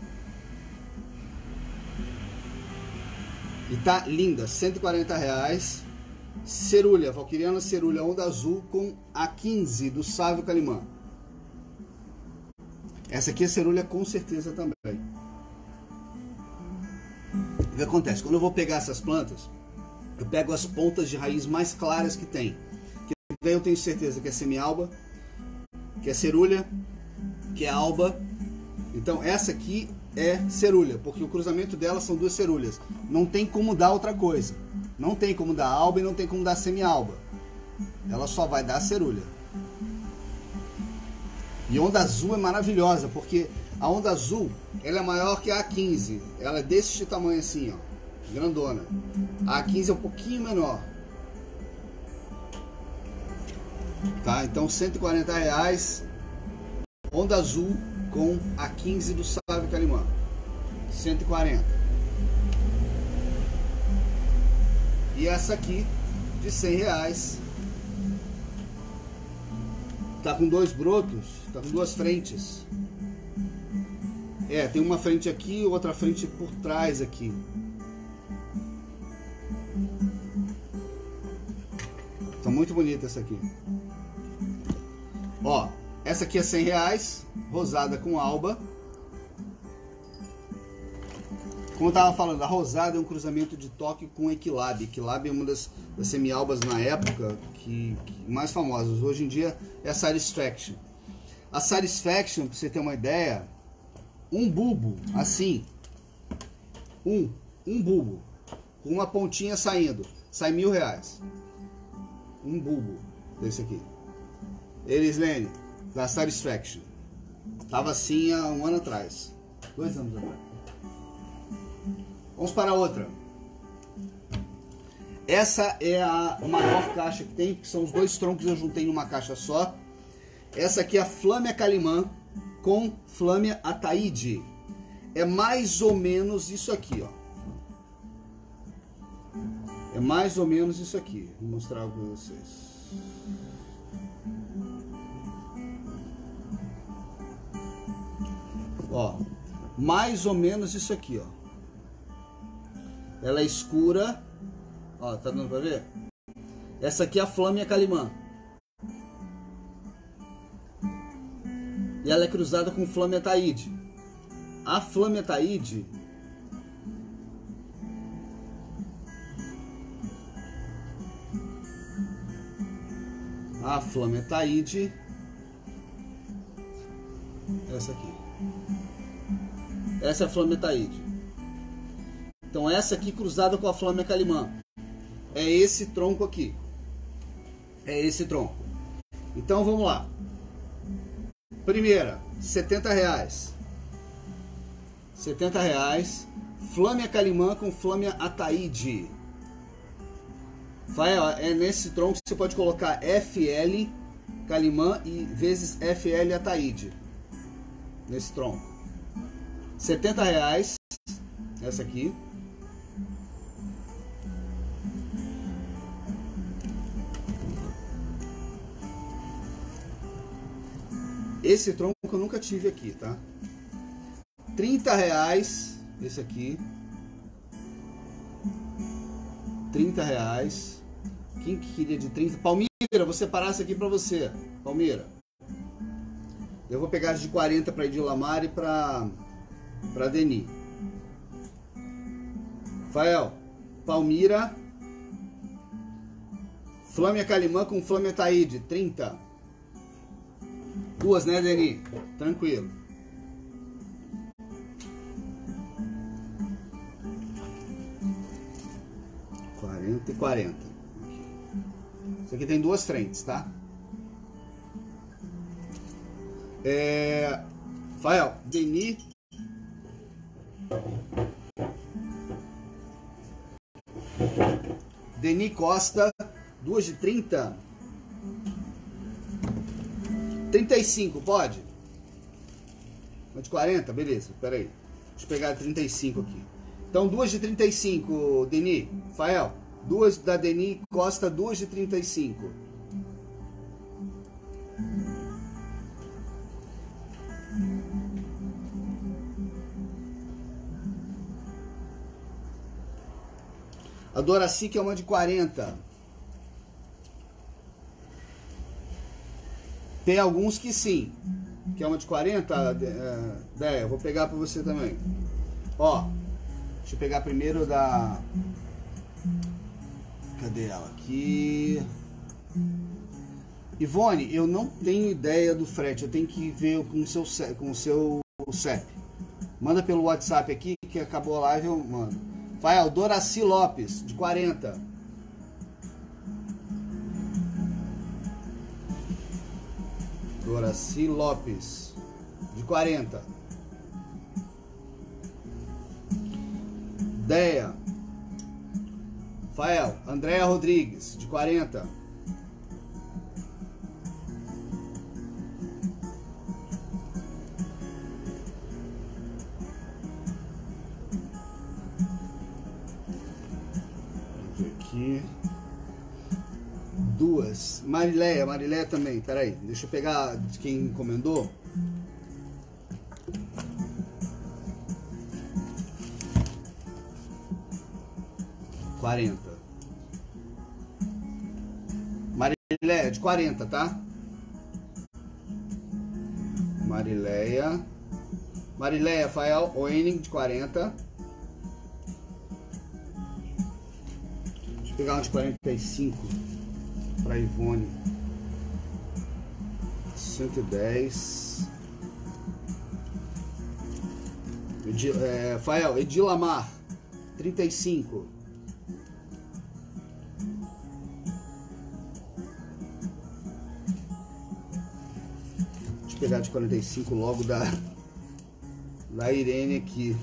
E tá linda, R$140. Cerúlea, Valquiriana cerúlea, onda azul com a 15 do Sávio Calimã. Essa aqui é cerúlea com certeza também. O que acontece? Quando eu vou pegar essas plantas, eu pego as pontas de raiz mais claras que tem. Que daí eu tenho certeza que é semi-alba, que é cerúlea, que é alba. Então essa aqui é cerúlea, porque o cruzamento dela são duas cerúleas. Não tem como dar outra coisa. Não tem como dar alba e não tem como dar semi-alba. Ela só vai dar cerúlea. E onda azul é maravilhosa, porque a onda azul ela é maior que a A15. Ela é desse tamanho assim, ó, grandona. A A15 é um pouquinho menor. Tá? Então R$140. Onda azul com a 15 do Sávio Calimã. 140. E essa aqui de R$100. Tá com dois brotos, tá com duas frentes. Tem uma frente aqui, outra frente por trás aqui. Tá muito bonita essa aqui. Ó, essa aqui é R$100, rosada com alba. Como eu tava falando, a rosada é um cruzamento de Tóquio com Equilab. Equilab é uma das semi-albas na época que mais famosas. Hoje em dia é a Satisfaction. A Satisfaction, pra você ter uma ideia, um bulbo assim, um bulbo com uma pontinha saindo, sai R$1.000. Um bulbo desse aqui. Elislene, da Satisfaction. Tava assim há um ano atrás, 2 anos atrás. Vamos para outra. Essa é a maior caixa que tem, porque são os dois troncos que eu juntei numa caixa só. Essa aqui é a Flâmia Calimã com Flâmia Ataíde. É mais ou menos isso aqui, ó. É mais ou menos isso aqui. Vou mostrar algo para vocês. Ó, mais ou menos isso aqui, ó. Ela é escura. Ó, tá dando pra ver? Essa aqui é a Flâmia Calimã. E ela é cruzada com Flâmia Ataíde. A Flâmia Ataíde essa aqui. Essa é a Flâmia Ataíde. Então essa aqui cruzada com a Flâmia Calimã. É esse tronco aqui. É esse tronco. Então vamos lá. Primeira, R$70. R$70. Flâmia Calimã com Flâmia Ataíde. É nesse tronco que você pode colocar FL Calimã e vezes FL Ataíde. Nesse tronco. R$70. Essa aqui. Esse tronco eu nunca tive aqui, tá? R$30 esse aqui. R$30. Quem que queria de 30? Palmira, vou separar essa aqui pra você. Palmira. Eu vou pegar as de 40 pra Edilamar e pra Deni. Rafael, Palmira. Flâmia Calimã com Flâmia Ataíde, 30. Duas, né, Deni? Tranquilo. E 40. Isso aqui tem duas frentes, tá? Rafael, Deni. Deni Costa, duas de 30. 35, pode? Uma de 40, beleza, peraí. Deixa eu pegar a 35 aqui. Então, duas de 35, Deni. Rafael, duas da Deni Costa, duas de 35. A Doraci, que é uma de 40. Tem alguns que sim. Que é uma de 40, Déia, eu vou pegar para você também. Ó, deixa eu pegar primeiro da... Cadê ela? Aqui. Ivone, eu não tenho ideia do frete. Eu tenho que ver com o seu CEP. Manda pelo WhatsApp aqui, que acabou a live, eu mando. Rafael, Doraci Lopes, de 40. Doraci Lopes, de 40. Déia. Rafael, Andréa Rodrigues, de 40. Aqui. Duas. Marileia também, peraí. Deixa eu pegar de quem encomendou. Marileia, de 40, tá? Marileia, Rafael, Oening, de 40. Deixa eu pegar um de 45 para Ivone. 110. Rafael, Edilamar, 35. Deixa eu pegar de 45 logo da Irene aqui.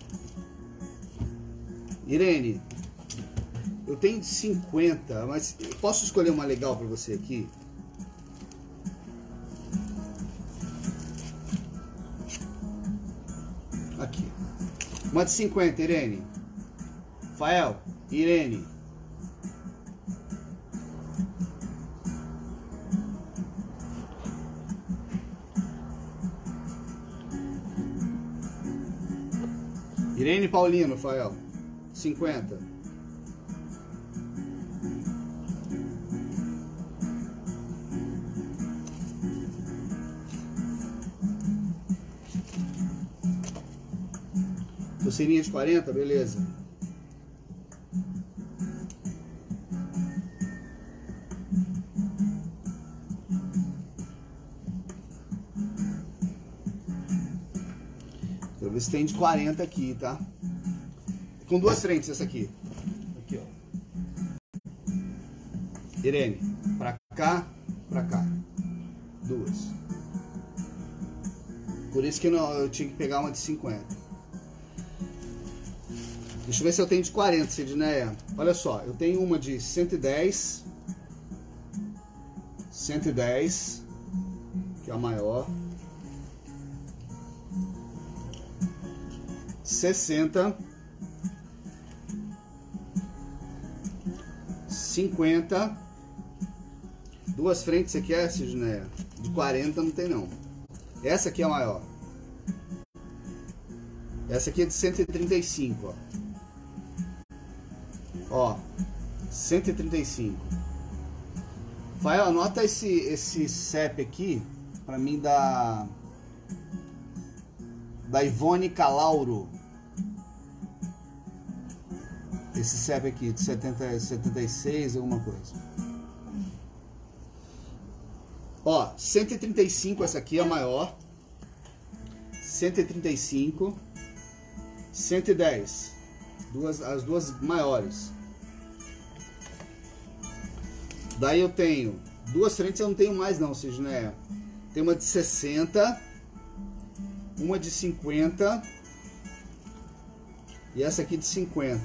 Irene, eu tenho de 50, mas posso escolher uma legal para você aqui? Uma de 50, Irene. Fael, Irene. Irene Paulino, Fael. 50. Pulseirinha de 40, beleza. Deixa eu ver se tem de 40 aqui, tá? Com duas frentes essa aqui. Aqui, ó. Irene, pra cá, pra cá. Duas. Por isso que eu tinha que pegar uma de 50. Deixa eu ver se eu tenho de 40, Sidneia. Olha só, eu tenho uma de 110. 110, que é a maior. 60. 50. Duas frentes você quer, Sidneia? De 40 não tem não. Essa aqui é a maior. Essa aqui é de 135, ó. Ó, 135. Vai, anota esse CEP aqui pra mim da Ivone Calauro. Esse CEP aqui de 76, alguma coisa. Ó, 135, essa aqui é a maior. 135. 110. As duas maiores. Daí eu tenho duas frentes, eu não tenho mais não, Sidneia. Tem uma de 60, uma de 50 e essa aqui de 50.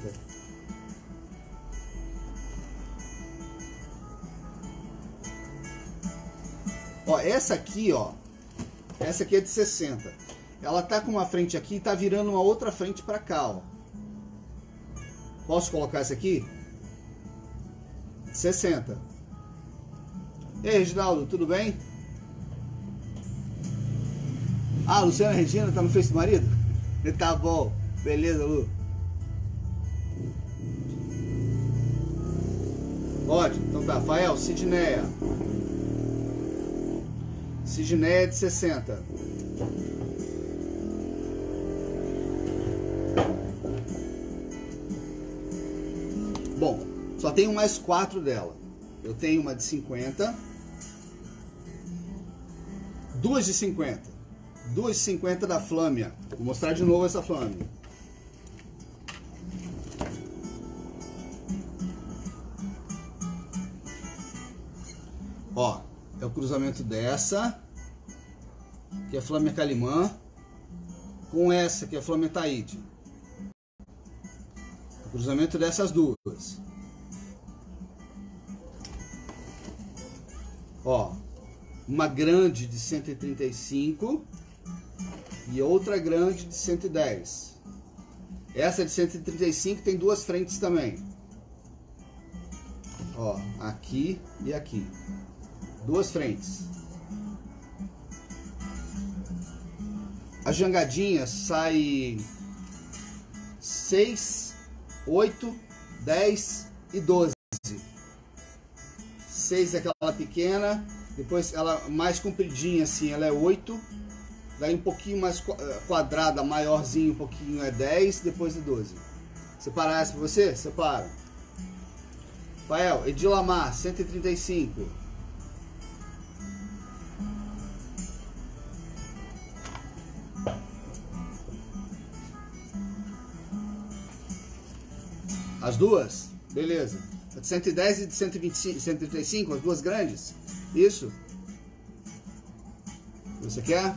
Ó, essa aqui, ó, essa aqui é de 60. Ela tá com uma frente aqui e tá virando uma outra frente pra cá, ó. Posso colocar essa aqui? 60. Ei, Reginaldo, tudo bem? Ah, Luciana Regina tá no Face do Marido? Tá bom, beleza, Lu. Ótimo, então tá. Fael, Sidneia. Sidneia de 60. Bom, só tenho mais 4 dela. Eu tenho uma de 50. Duas de 50. Duas de 50 da Flâmia. Vou mostrar de novo essa Flâmia. Ó, é o cruzamento dessa, que é a Flâmia Calimã, com essa, que é a Flâmia Taíde. O cruzamento dessas duas. Ó, uma grande de 135 e outra grande de 110. Essa de 135 tem duas frentes também. Ó, aqui e aqui. Duas frentes. A jangadinha sai 6, 8, 10 e 12. 6 é aquela pequena, depois ela mais compridinha assim, ela é 8, daí um pouquinho mais quadrada, maiorzinho um pouquinho é 10, depois é 12. Separar essa pra você? Separa. Fael, Edilamar, 135. As duas? Beleza. A de 110 e de 125, 135, as duas grandes? Isso? Você quer?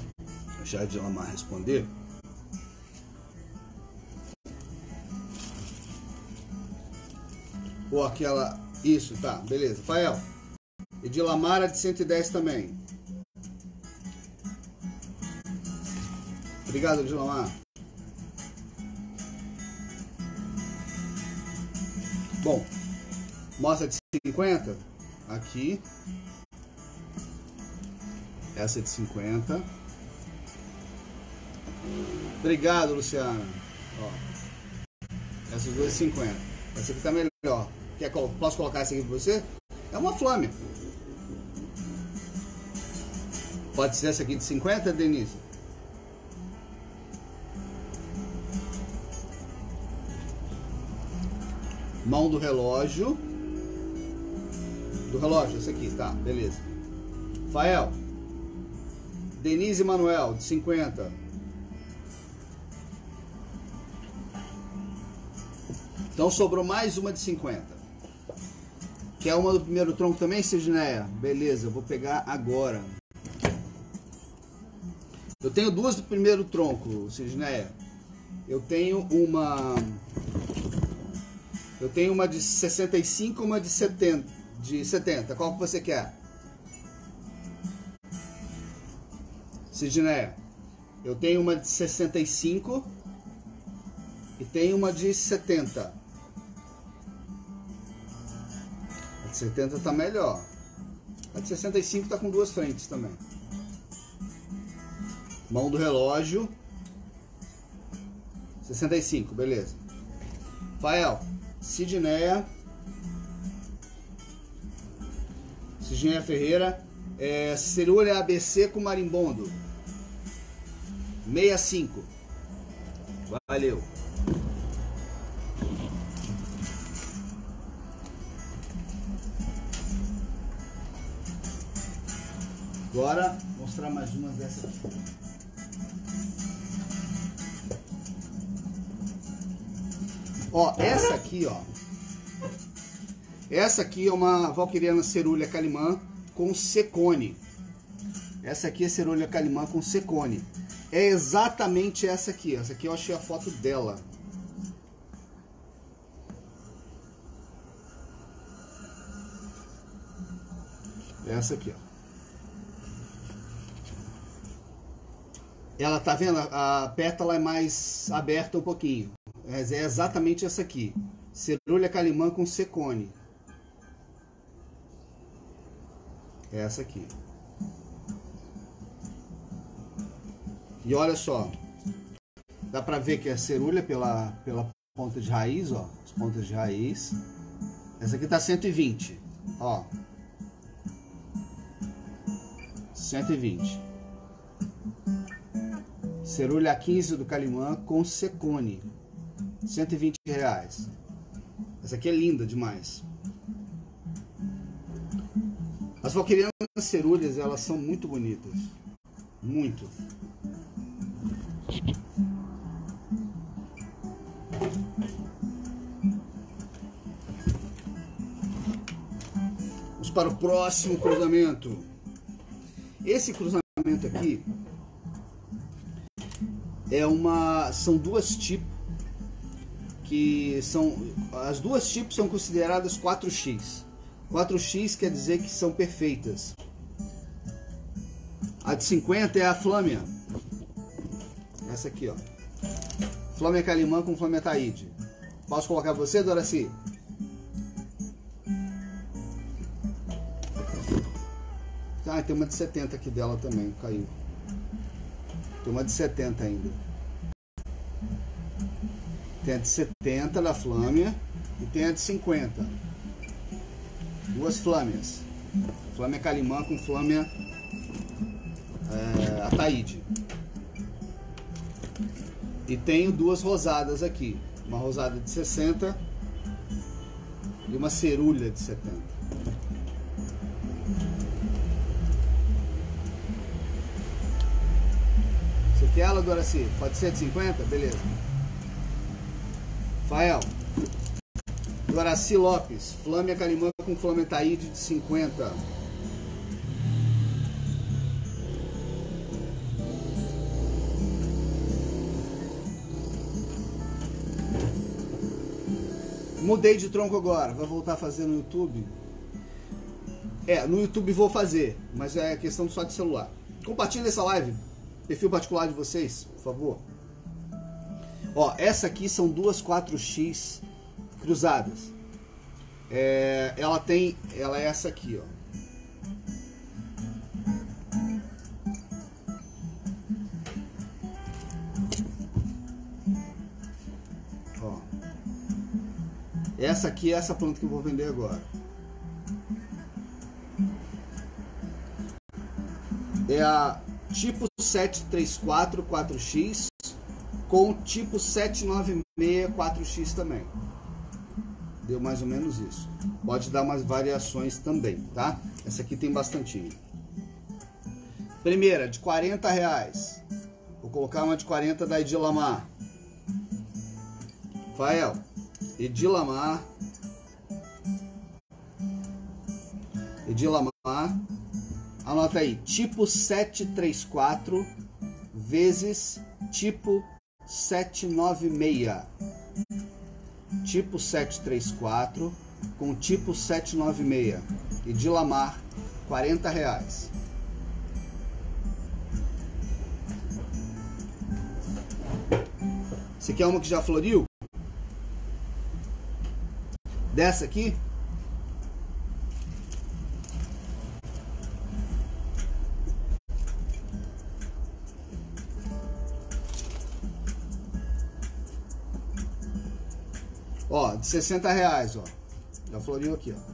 Deixa a Edilamar responder. Ou aquela... Isso, tá, beleza. Fael. Edilamara de 110 também. Obrigado, Edilamara. Bom, mostra de 50. Aqui. Essa é de 50. Obrigado, Luciana. Ó. Essas duas de 50. Essa aqui tá melhor. Posso colocar essa aqui pra você? É uma flâmia. Pode ser essa aqui de 50, Denise? Mão do relógio. Do relógio, essa aqui, tá, beleza. Fael. Denise Manuel, de 50. Então sobrou mais uma de 50. Quer uma do primeiro tronco também, Sidneia? Beleza, eu vou pegar agora. Eu tenho duas do primeiro tronco, Sidneia. Eu tenho uma de 65 e uma de 70. Qual que você quer? Sidneia. Eu tenho uma de 65 e tenho uma de 70. A de 70 tá melhor. A de 65 tá com duas frentes também. Mão do relógio. 65, beleza. Fael, Sidneia Ferreira, cerulha ABC com marimbondo. 65. Valeu. Agora, mostrar mais umas dessas aqui. Ó, essa aqui, ó. Essa aqui é uma valquiriana cerulha calimã com secone. Essa aqui é cerulha calimã com secone. É exatamente essa aqui. Essa aqui eu achei a foto dela. Essa aqui, ó. Ela tá vendo? A pétala é mais aberta um pouquinho. Mas é exatamente essa aqui. Cerulha calimã com secone. É essa aqui. E olha só. Dá pra ver que é cerulha pela ponta de raiz, ó. As pontas de raiz. Essa aqui tá 120. Ó. 120. Cerulha 15 do calimã com secone. R$120. Essa aqui é linda demais. As valquirianas cerulhas, elas são muito bonitas. Muito. Vamos para o próximo cruzamento. Esse cruzamento aqui são duas tipos que são, as duas tipos são consideradas 4x. 4x quer dizer que são perfeitas. A de 50 é a flâmia. Essa aqui, ó. Flâmia calimã com flâmia taíde. Posso colocar você, Doraci? Ah, tem uma de 70 aqui dela também, caiu. Tem uma de 70 ainda. Tem a de 70 da flâmia e tem a de 50. Duas flâmias. Flâmia calimã com flâmia ataíde. E tenho duas rosadas aqui. Uma rosada de 60 e uma cerulha de 70. Você quer ela, Doraci? Pode ser de 50? Beleza. Fael. Doraci Lopes. Flâmia calimã com flâmia taíde de 50. Mudei de tronco agora, vai voltar a fazer no YouTube? No YouTube vou fazer, mas é questão só de celular. Compartilha essa live, perfil particular de vocês, por favor. Ó, essa aqui são duas 4x cruzadas. Ela é essa aqui, ó. Essa aqui é essa planta que eu vou vender agora. É a tipo 734 4x com tipo 796 4x também. Deu mais ou menos isso. Pode dar umas variações também, tá? Essa aqui tem bastantinho. Primeira, de R$40. Vou colocar uma de 40 da Edilamar. Rafael. Edilamar, anota aí, tipo 734 vezes tipo 796, tipo 734 com tipo 796, Edilamar, R$40. Você quer uma que já floriu? Dessa aqui? Ó, de R$60, ó. Já floriu aqui, ó.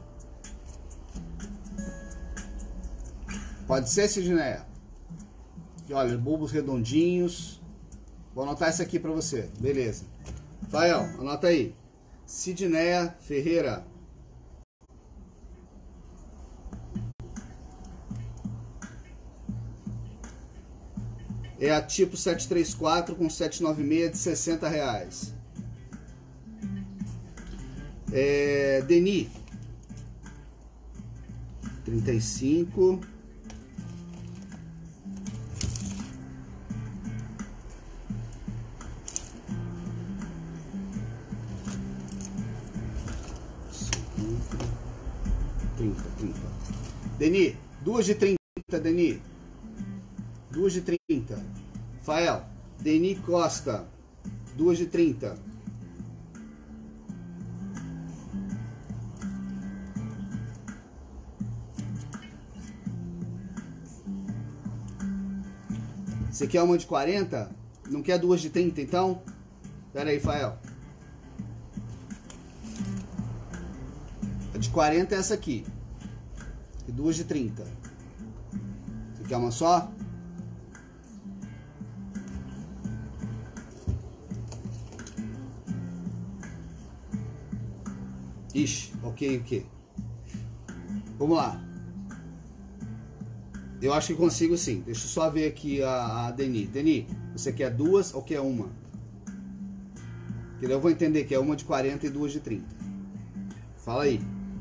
Pode ser, Sidneia? E olha, bulbos redondinhos. Vou anotar isso aqui pra você. Beleza. Rafael, anota aí. Sidneia Ferreira. É a tipo 734 com 796 de R$60. Deni 35. Deni, 2 de 30, Deni. 2 de 30. Rafael, Deni Costa, 2 de 30. Você quer uma de 40? Não quer 2 de 30, então? Pera aí, Rafael. A de 40 é essa aqui. E 2 de 30. Você quer uma só? Ixi, ok. Vamos lá. Eu acho que consigo sim. Deixa eu só ver aqui a Deni. Deni, você quer duas ou quer uma? Porque eu vou entender que é uma de 40 e 2 de 30. Fala aí.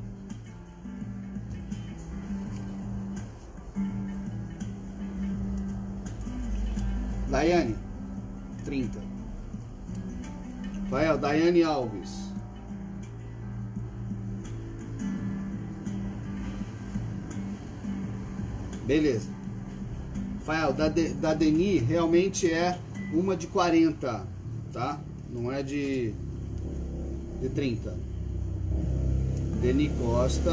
Daiane, 30. Rafael, Daiane Alves. Beleza. Rafael, da Deni realmente é uma de 40, tá? Não é de 30. Deni Costa,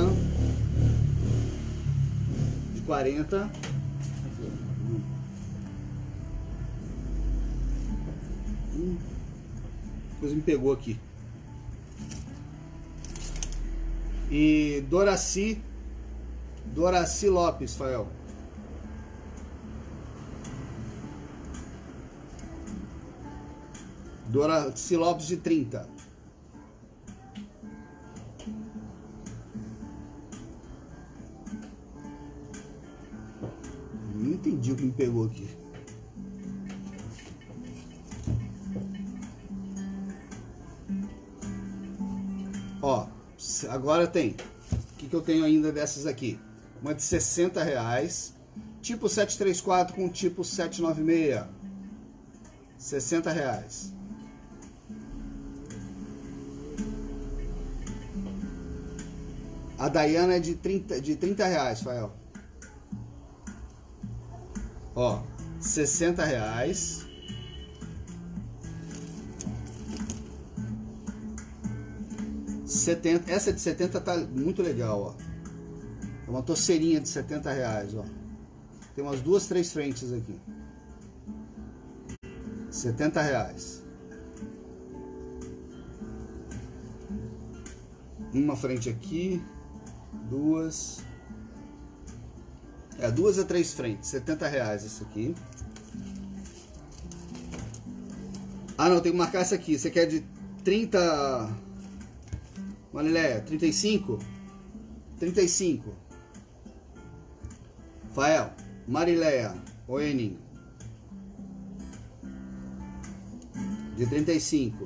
de 40. Coisa me pegou aqui. E Doraci Lopes, Rafael. Doraci Lopes de 30. Não entendi o que me pegou aqui. Ó, agora tem. O que eu tenho ainda dessas aqui? Uma de R$60. Tipo 734 com tipo 796. R$60. A Dayana é de 30 reais, Fael. Ó, 60 reais. Essa de 70 tá muito legal, ó. É uma torceirinha de 70 reais, ó. Tem umas 2, 3 frentes aqui. 70 reais. Uma frente aqui. 2. 2 a 3 frentes. 70 reais isso aqui. Ah, não, tem que marcar essa aqui. Você quer de 30... Marileia, 35? 35. Fael, Marileia, Oenin. De 35.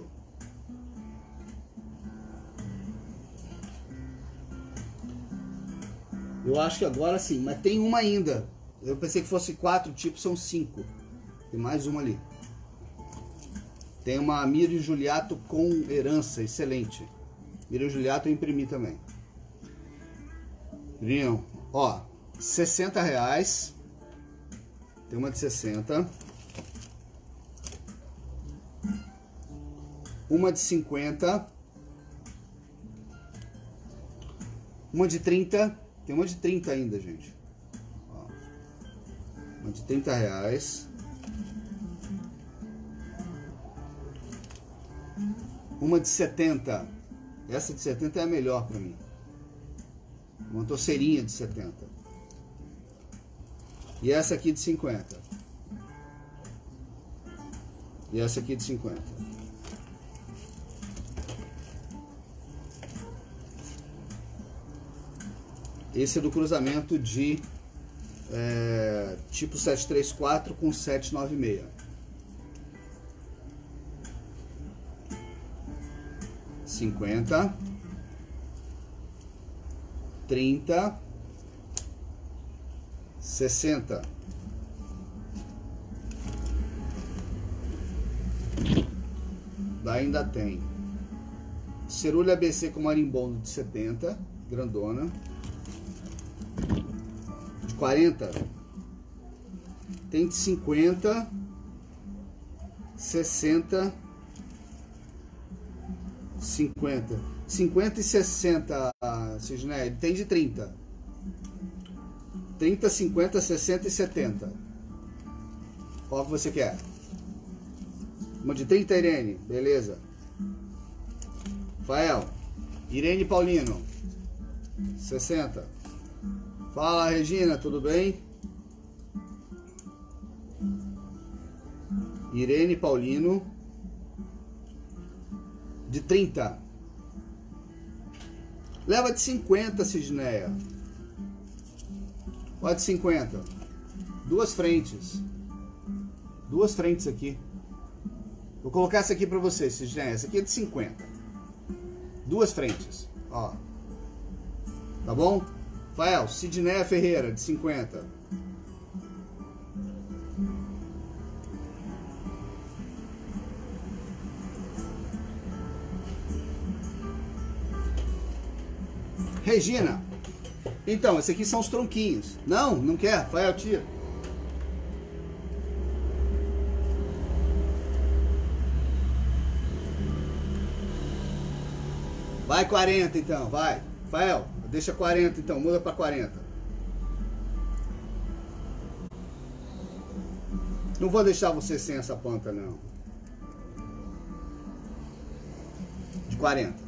Eu acho que agora sim, mas tem uma ainda. Eu pensei que fosse 4 tipos, são 5. Tem mais uma ali. Tem uma Miriam Juliato com herança, excelente. Miriam Juliato eu imprimi também. Viram? Ó, 60 reais. Tem uma de 60. Uma de 50. Uma de 30. Tem uma de 30 ainda, gente. Ó, uma de 30 reais. Uma de 70. Essa de 70 é a melhor pra mim. Uma torceirinha de 70. E essa aqui de 50. E essa aqui de 50. Esse é do cruzamento de tipo 734 com 796. 50, 30, 60. Daí ainda tem cerulha ABC com marimbondo de 70, grandona. De 40. Tem de 50, 60, 50. 50 e 60, Sidney. Tem de 30. 30, 50, 60 e 70. Qual que você quer? Uma de 30, Irene. Beleza. Fael. Irene Paulino. 60. Fala, Regina. Tudo bem? Irene Paulino. De 30. Leva de 50, Sidneia. Pode 50. Duas frentes. Duas frentes aqui. Vou colocar essa aqui pra você, Sidneia. Essa aqui é de 50. Duas frentes. Ó. Tá bom? Fael, Sidneia Ferreira, de 50. Regina. Então, esse aqui são os tronquinhos. Não, não quer? Fael, tira. Vai 40 então, vai. Fael, deixa 40 então, muda para 40. Não vou deixar você sem essa ponta não. De 40.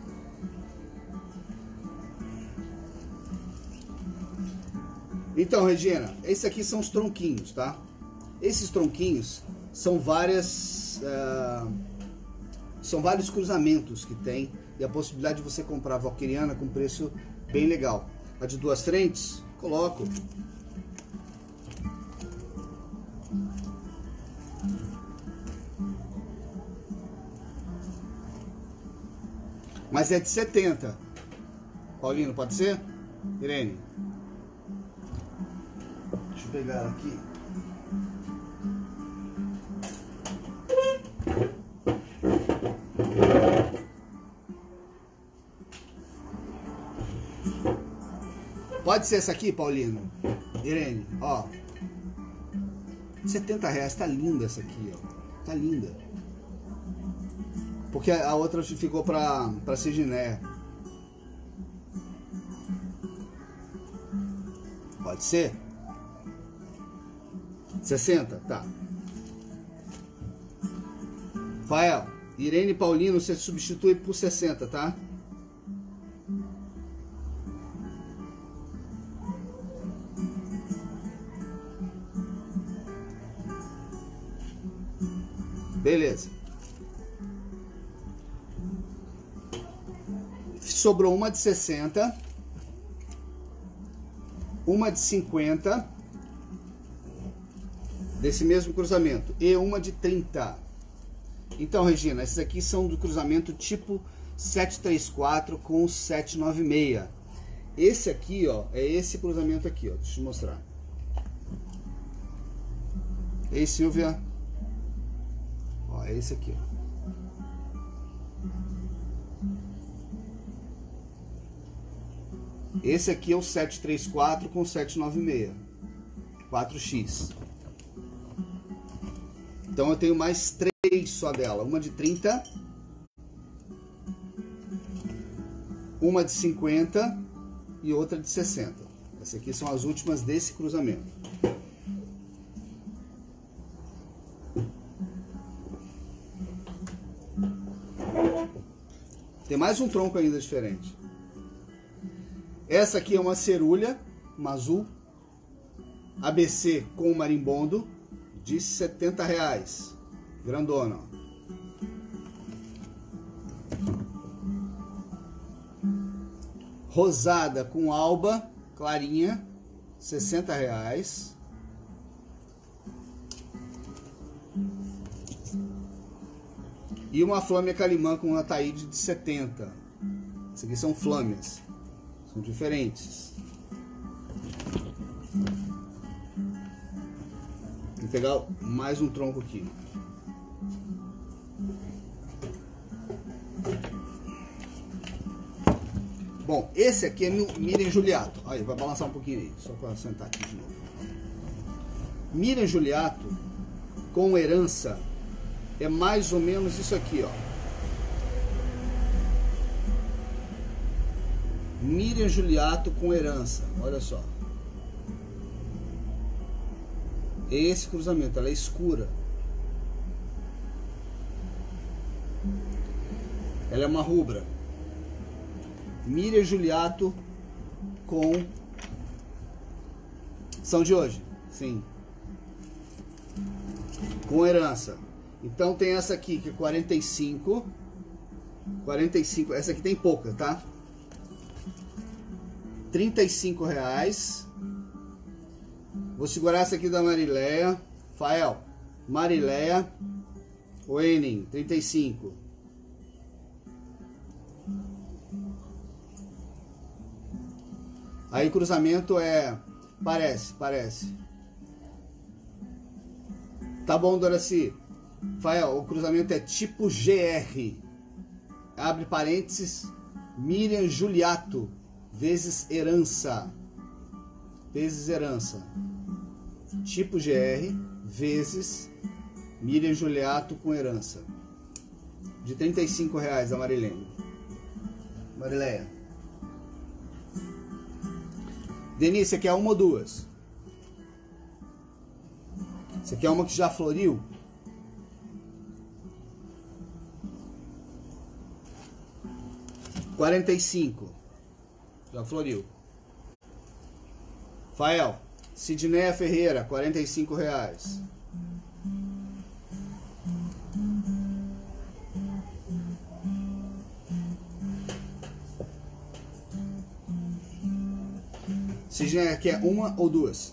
Então, Regina, esses aqui são os tronquinhos, tá? Esses tronquinhos são vários cruzamentos que tem e a possibilidade de você comprar a valquiriana com preço bem legal. A de duas frentes, coloco. Mas é de 70. Paulino, pode ser? Irene? Deixa eu pegar ela aqui. Pode ser essa aqui, Paulino? Irene, ó. R$70, tá linda essa aqui, ó. Tá linda. Porque a outra ficou pra Sidney. Pode ser? 60, tá. Rafael, Irene e Paulino, você substitui por 60, tá? Beleza. Sobrou uma de 60, uma de 50 desse mesmo cruzamento e uma de 30. Então, Regina, esses aqui são do cruzamento tipo 734 com 796. Esse aqui, ó, é esse cruzamento aqui, ó. Deixa eu te mostrar. Ei, Silvia. Ó, é esse aqui, ó. Esse aqui é o 734 com 796. 4x. Então eu tenho mais 3 só dela. Uma de 30. Uma de 50 e outra de 60. Essas aqui são as últimas desse cruzamento. Tem mais um tronco ainda diferente. Essa aqui é uma cerulha, uma azul, ABC com marimbondo, de R$70. Grandona. Rosada com alba, clarinha, R$60. E uma flâmia calimã com ataíde de 70. Essas aqui são flâmias. São diferentes. Vou pegar mais um tronco aqui. Bom, esse aqui é Miriam Juliato. Aí, vai balançar um pouquinho aí, só para sentar aqui de novo. Miriam Juliato com herança é mais ou menos isso aqui, ó. Miriam Juliato com herança, olha só. Esse cruzamento, ela é escura. Ela é uma rubra. Miriam Juliato com... São de hoje? Sim. Com herança. Então tem essa aqui que é 45. 45, essa aqui tem pouca, tá? R$35. Vou segurar essa aqui da Marileia. Fael, Marileia. Wenin, 35. Aí cruzamento é... Parece. Tá bom, Doraci. Fael, o cruzamento é tipo GR. Abre parênteses. Miriam Juliato. Vezes herança. Vezes herança. Tipo GR. Vezes Miriam Juliato com herança. De R$35 a Marilene. Marileia. Denise, você quer uma ou duas? Você quer uma que já floriu? R$45. Já floriu. Fael, Sidneia Ferreira, R$45. Sidneia quer uma ou duas?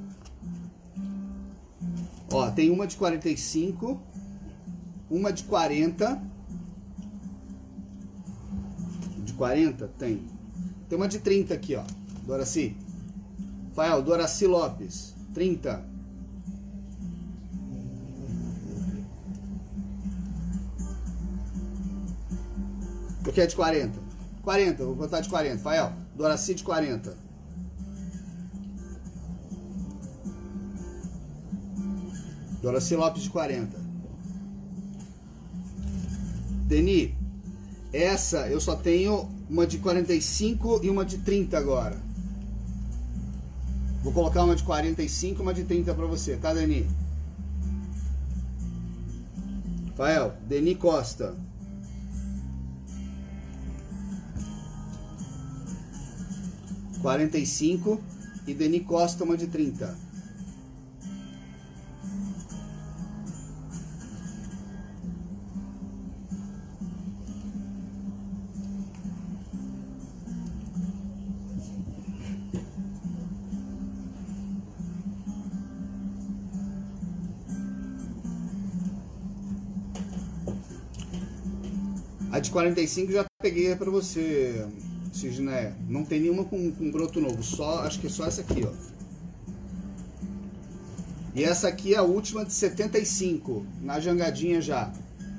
Ó, tem uma de 45, uma de 40. De 40? Tem. Tem uma de 30 aqui, ó. Doraci. Fael, Doraci Lopes. 30. Eu quero de 40. 40, vou botar de 40. Fael, Doraci de 40. Doraci Lopes de 40. Deni, essa eu só tenho uma de 45 e uma de 30 agora. Vou colocar uma de 45 e uma de 30 pra você, tá, Deni? Rafael, Deni Costa. $45 e Deni Costa uma de 30. A de 45 já peguei pra você, Cisné. Não tem nenhuma com broto novo, só, acho que é só essa aqui, ó. E essa aqui é a última de 75, na jangadinha já.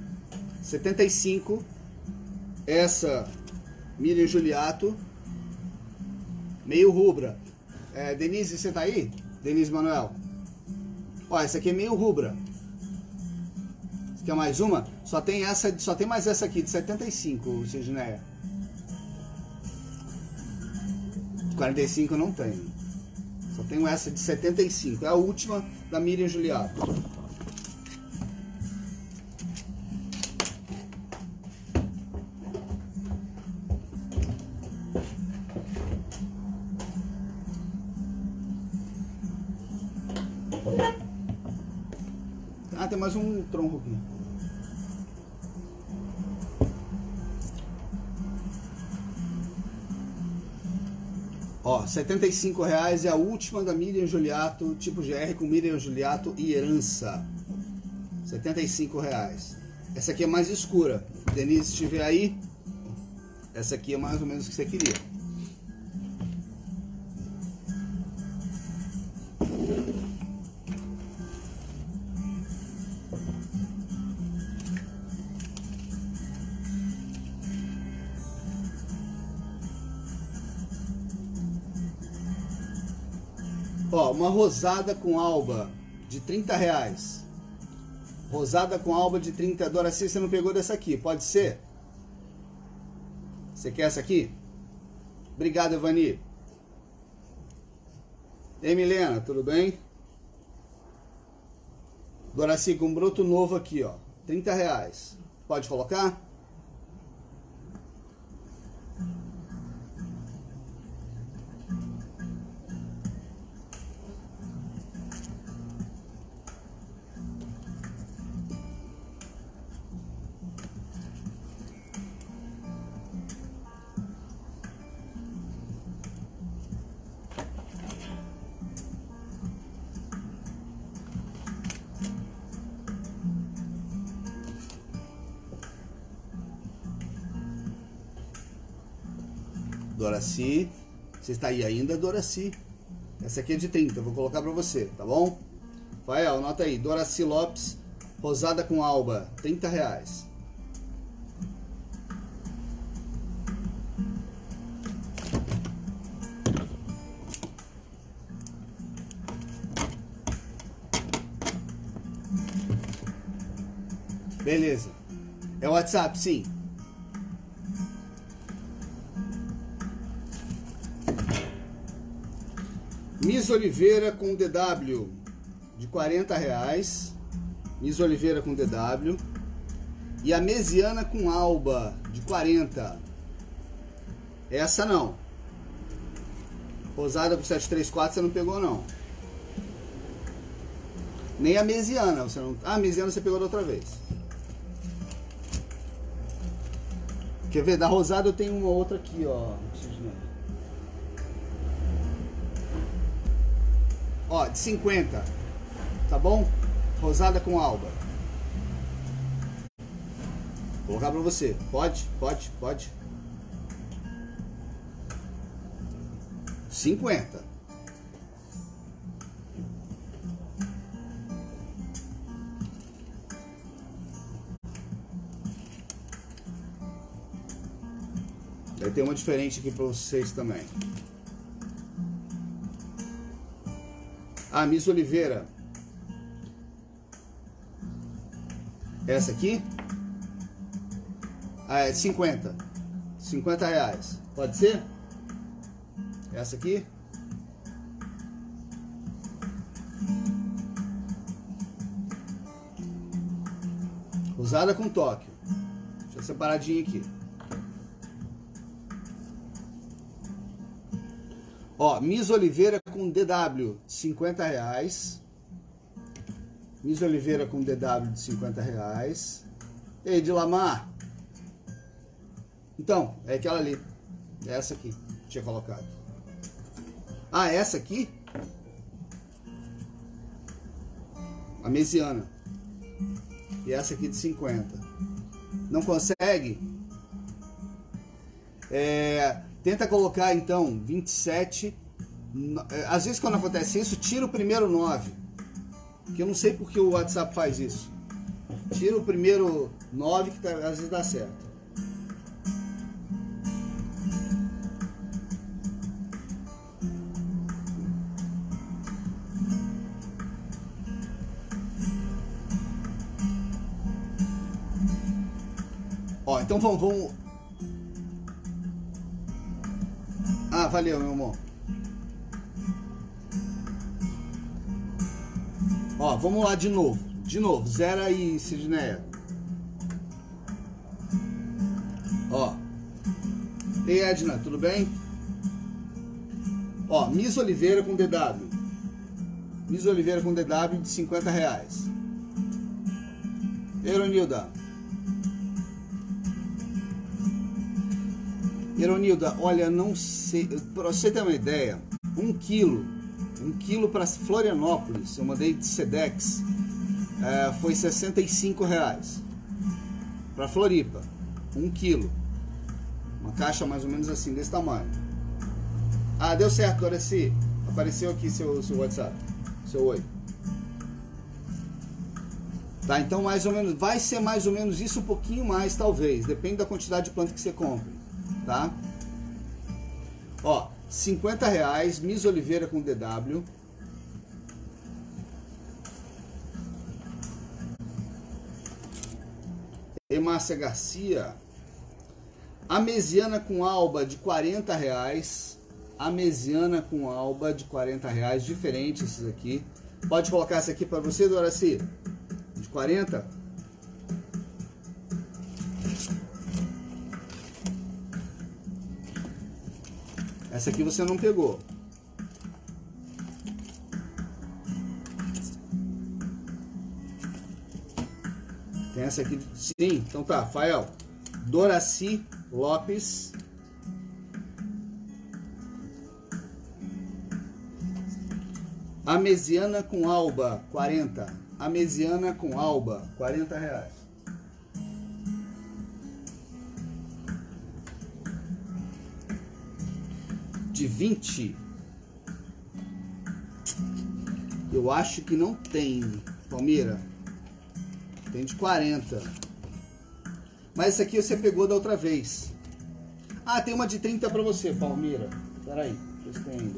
75, essa Miriam Juliato, meio rubra. Denise, você tá aí? Denise Manuel. Ó, essa aqui é meio rubra. Você quer mais uma? Só tem essa, só tem mais essa aqui de 75, Cisneia. 45 eu não tenho. Só tenho essa de 75. É a última da Miriam Juliato. Ah, tem mais um tronco aqui. Ó, R$75 é a última da Miriam Juliato, tipo GR com Miriam Juliato e herança. R$75. Essa aqui é mais escura. Denise, se estiver aí, essa aqui é mais ou menos o que você queria. Ó, uma rosada com alba de R$30. Rosada com alba de 30. Doraci, você não pegou dessa aqui, pode ser? Você quer essa aqui? Obrigado, Evani. Ei, Milena, tudo bem? Doraci, com broto novo aqui, ó. R$30. Pode colocar? Doraci, você está aí ainda, Doraci? Essa aqui é de 30, vou colocar para você, tá bom? Rafael, anota aí, Doraci Lopes, rosada com alba, R$30. Beleza. É o WhatsApp, sim. Miss Oliveira com DW de R$40. Miss Oliveira com DW. E a Mesiana com alba de 40. Essa não. Rosada com 734 você não pegou não. Nem a Mesiana você não. Ah, a Mesiana você pegou da outra vez. Quer ver? Da rosada eu tenho uma outra aqui, ó. Ó, de 50, tá bom? Rosada com alba. Vou colocar pra você. Pode? Pode, pode. 50. Vai ter uma diferente aqui para vocês também. A Miss Oliveira. Essa aqui. Ah, é 50. 50 reais. Pode ser? Essa aqui. Usada com Tóquio. Deixa eu separadinho aqui. Ó, Miss Oliveira com DW de 50 reais. Miss Oliveira com DW de 50 reais. Ei, Dilamar. Então, é aquela ali. É essa aqui que tinha colocado. Ah, essa aqui? A mesiana. E essa aqui de 50. Não consegue? Tenta colocar então 27. Às vezes quando acontece isso, tira o primeiro 9. Que eu não sei porque o WhatsApp faz isso. Tira o primeiro 9 que às vezes dá certo. Ó, então vamos... Ah, valeu, meu amor. Ó, vamos lá de novo. De novo, zero aí, Sidneia. Ó. Ei, Edna, tudo bem? Ó, Miss Oliveira com DW. Miss Oliveira com DW de 50 reais. Eronilda. Eronilda, olha, não sei, para você ter uma ideia, 1 quilo para Florianópolis, eu mandei de Sedex, foi 65 reais. Para Floripa, 1 quilo. Uma caixa mais ou menos assim, desse tamanho. Ah, deu certo, Doraci. Apareceu aqui seu WhatsApp, seu oi. Tá, então mais ou menos, vai ser mais ou menos isso, um pouquinho mais talvez, depende da quantidade de planta que você compre. Tá? Ó, 50 reais, Miss Oliveira com DW. E Márcia Garcia. A mesiana com alba de 40 reais. A mesiana com alba de 40 reais, diferente esses aqui. Pode colocar essa aqui para você, Doraci? De 40? Essa aqui você não pegou. Tem essa aqui. Sim, então tá, Fael. Doraci Lopes. A mesiana com alba, 40. A mesiana com alba, 40 reais. De 20. Eu acho que não tem, Palmeira. Tem de 40. Mas essa aqui você pegou da outra vez. Ah, tem uma de 30 para você, Palmeira. Espera aí, deixa eu ver se tem ainda.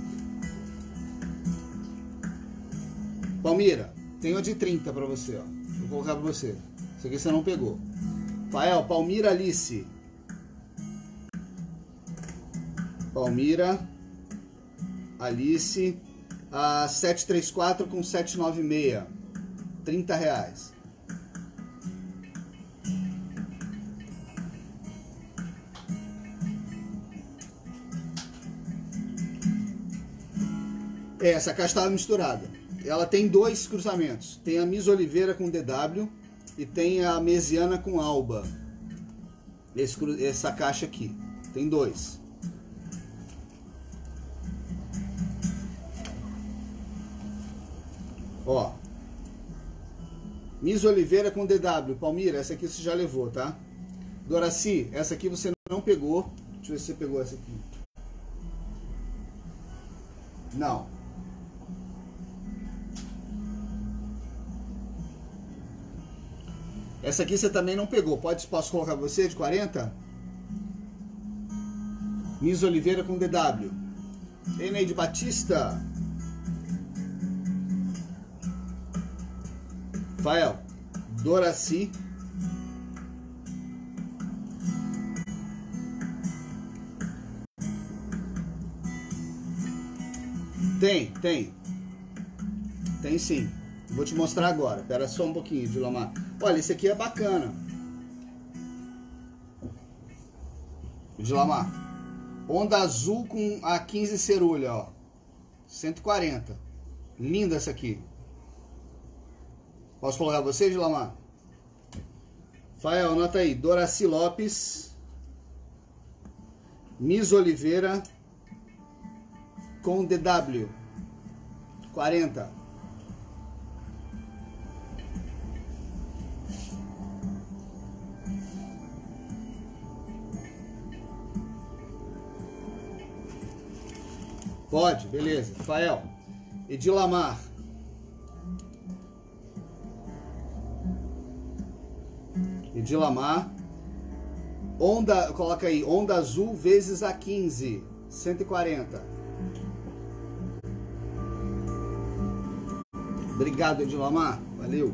Palmeira, tem uma de 30 para você, ó. Vou colocar para você. Isso aqui você não pegou. Fael, Palmira Alice. Palmira Alice, a 734 com 796, 30 reais. Essa caixa estava misturada. Ela tem 2 cruzamentos. Tem a Miss Oliveira com DW e tem a mesiana com alba. Essa caixa aqui. Tem 2. Ó, Miss Oliveira com DW, Palmira, essa aqui você já levou, tá? Doraci, essa aqui você não pegou. Deixa eu ver se você pegou essa aqui. Não. Essa aqui você também não pegou. Posso colocar você de 40? Miss Oliveira com DW. Eneide Batista. Rafael. Doraci. Tem sim. Vou te mostrar agora. Espera só um pouquinho, Dilamar. Olha, esse aqui é bacana. Dilamar. Onda azul com a 15 cerulha, ó. 140. Linda essa aqui. Posso colocar você, Dilamar? Rafael, anota aí. Doraci Lopes. Miss Oliveira com DW 40. Pode, beleza. Rafael. Edilamar. Edilamar. Onda, coloca aí, onda azul vezes a 15, 140. Obrigado, Edilamar. Valeu.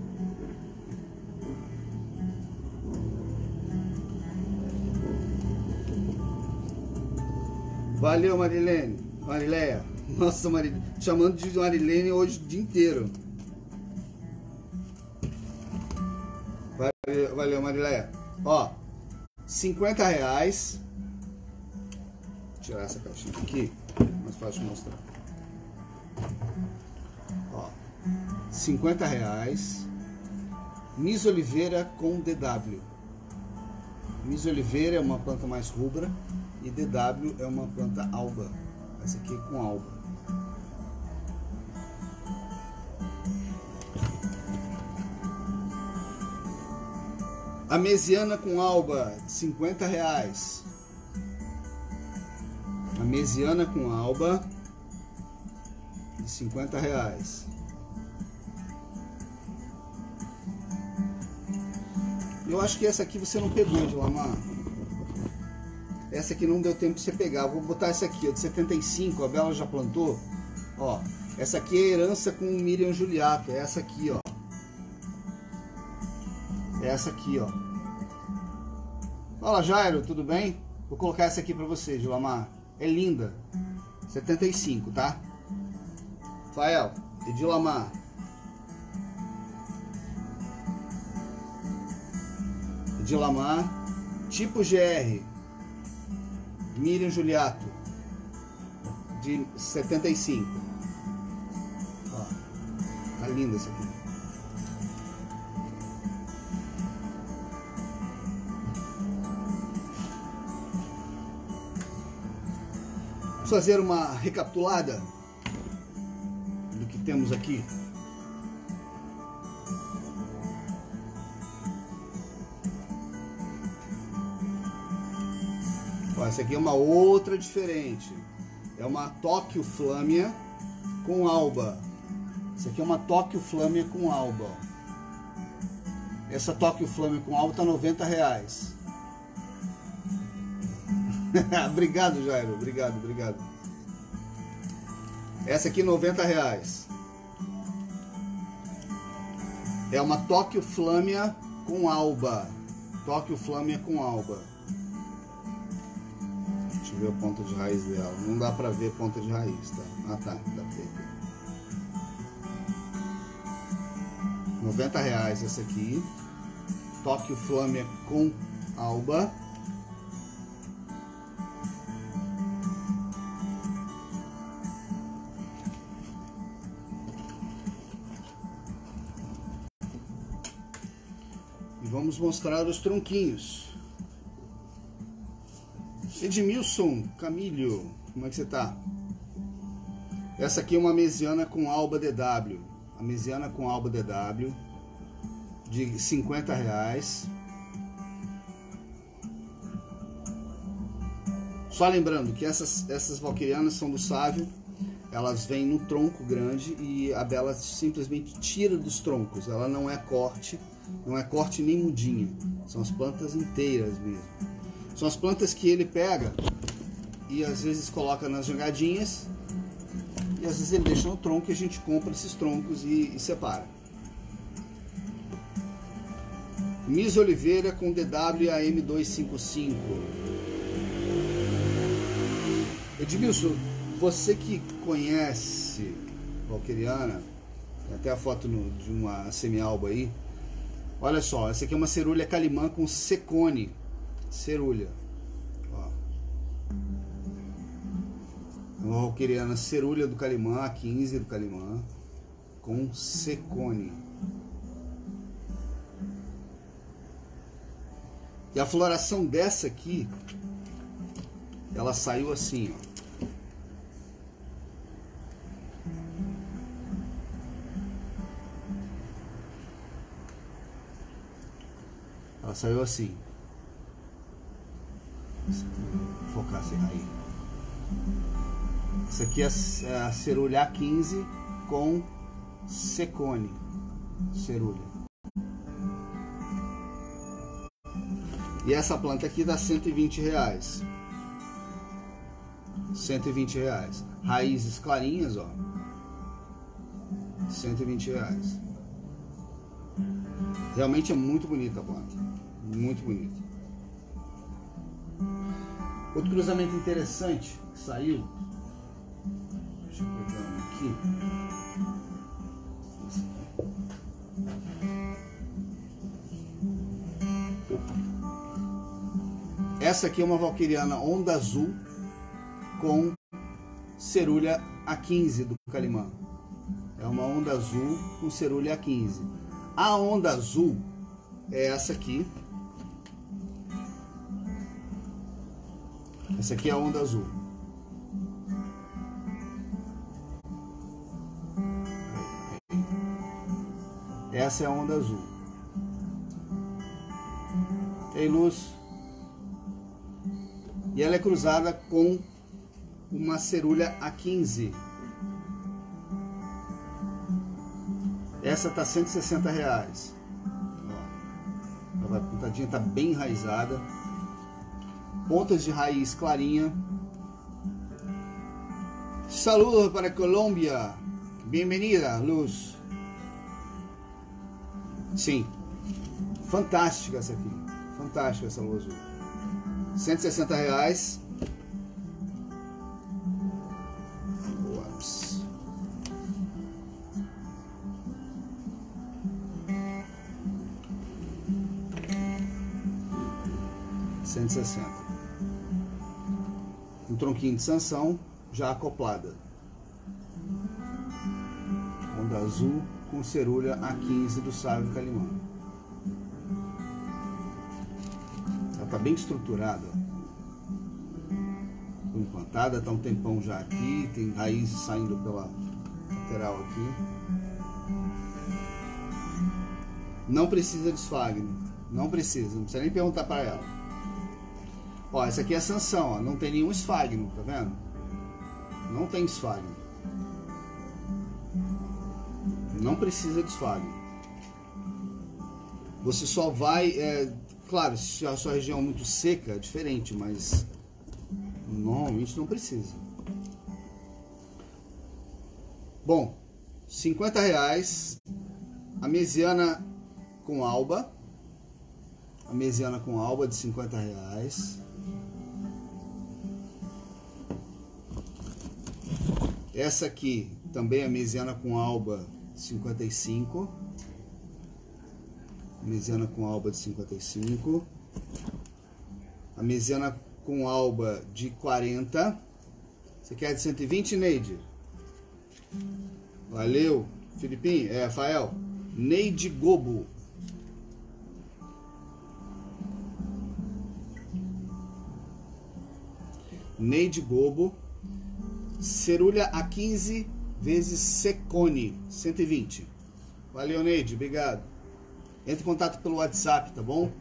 Valeu, Marilene. Marileia. Nossa, Marilene. Chamando de Marilene hoje o dia inteiro. Valeu, Marileia. Ó, R$50. Vou tirar essa caixinha aqui, mais fácil de mostrar. Ó, R$50. Miss Oliveira com DW. Miss Oliveira é uma planta mais rubra e DW é uma planta alba. Essa aqui é com alba. A mesiana com alba, R$50. A mesiana com alba, de R$50. Eu acho que essa aqui você não pegou, Dilamar. Essa aqui não deu tempo de você pegar. Vou botar essa aqui, ó, de 75, a Bela já plantou. Ó, essa aqui é herança com Miriam Juliato. É essa aqui, ó. É essa aqui, ó. Fala, Jairo, tudo bem? Vou colocar essa aqui pra você, Dilamar. É linda. 75, tá? Rafael, Edilamar. Edilamar. Tipo GR. Miriam Juliato. De 75. Ó. Tá linda essa aqui. Vamos fazer uma recapitulada do que temos aqui. Ó, essa aqui é uma outra diferente. É uma Tóquio Flâmia com alba. Essa aqui é uma Tóquio Flâmia com alba. Essa Tóquio Flâmia com alba tá R$90. Obrigado, Jairo. Obrigado. Essa aqui R$90. É uma Tóquio Flâmia com alba. Tóquio Flâmia com alba. Deixa eu ver a ponta de raiz dela. Não dá pra ver a ponta de raiz, tá? Ah, tá. Dá pra ver. R$90 essa aqui. Tóquio Flâmia com alba. Vamos mostrar os tronquinhos. Edmilson Camilho, como é que você tá? Essa aqui é uma mesiana com alba DW. A mesiana com alba DW de R$50. Só lembrando que essas valquirianas são do Sávio. Elas vêm no tronco grande e a Bela simplesmente tira dos troncos. Ela não é corte. Não é corte nem mudinha. São as plantas inteiras mesmo. São as plantas que ele pega e às vezes coloca nas jangadinhas, e às vezes ele deixa no tronco e a gente compra esses troncos e separa. Miss Oliveira com DW AM255. Edmilson, você que conhece Valqueriana, tem até a foto de uma semi-alba aí. Olha só, essa aqui é uma cerulha Calimã com secone. Cerulha. Ó. Uma Valqueriana cerulha do Calimã, a 15 do Calimã, com secone. E a floração dessa aqui, ela saiu assim, ó. Ela saiu assim. Vou focar assim aí. Essa aqui é a cerulha A15 com secone. Cerulha. E essa planta aqui dá R$120. R$120. Raízes clarinhas, ó. R$120. Realmente é muito bonita a planta. Muito bonita. Outro cruzamento interessante que saiu. Deixa eu pegar um aqui. Essa aqui é uma Valqueriana Onda Azul com cerulha A15 do Calimã. É uma Onda Azul com cerulha A15. A Onda Azul é essa aqui. Essa aqui é a Onda Azul. Essa é a Onda Azul. Tem luz. E ela é cruzada com uma cerulha A15. Essa tá R$160. Ó, a pontadinha tá bem enraizada. Pontas de raiz clarinha. Saludos para Colômbia. Bem-vinda, Luz. Sim. Fantástica essa aqui. Fantástica essa luz azul. R$160. Ups. R$160. Um tronquinho de sanção já acoplada. Onda azul com cerulha A15 do Sábio Calimã. Ela está bem estruturada. Foi implantada, está um tempão já aqui. Tem raízes saindo pela lateral aqui. Não precisa de esfagno. Não precisa nem perguntar para ela. Ó, essa aqui é a sanção, ó, não tem nenhum esfagno, tá vendo? Não tem esfagno. Não precisa de esfagno. Você só vai, claro, se a sua região é muito seca, é diferente, mas normalmente não precisa. Bom, R$50. A mesiana com alba. A mesiana com alba de R$50. Essa aqui também é mesiana com alba 55. Mesiana com alba de 55. A mesiana com alba de 40. Você quer de 120, Neide? Valeu, Filipinho, Rafael. Neide Gobo. Neide Gobo. Cerulha A15 vezes secone, 120. Valeu, Neide, obrigado. Entre em contato pelo WhatsApp, tá bom?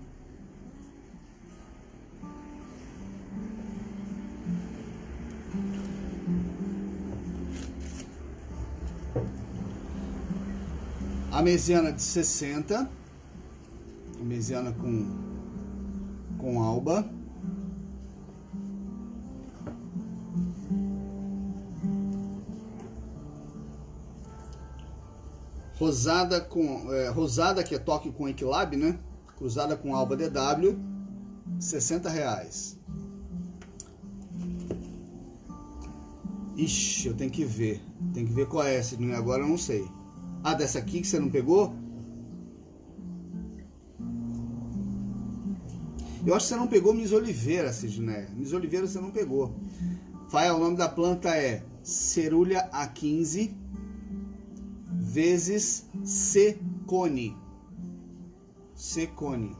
A mesiana de 60. A mesiana com alba. Rosada rosada, que é toque com Equilab, né? Cruzada com alba DW, R$60. Ixi, eu tenho que ver. Tem que ver qual é essa, agora eu não sei. Ah, dessa aqui que você não pegou? Eu acho que você não pegou Miss Oliveira, Sidneia. Miss Oliveira você não pegou. Fael, o nome da planta é Cerulea A15 vezes Secone. Secone.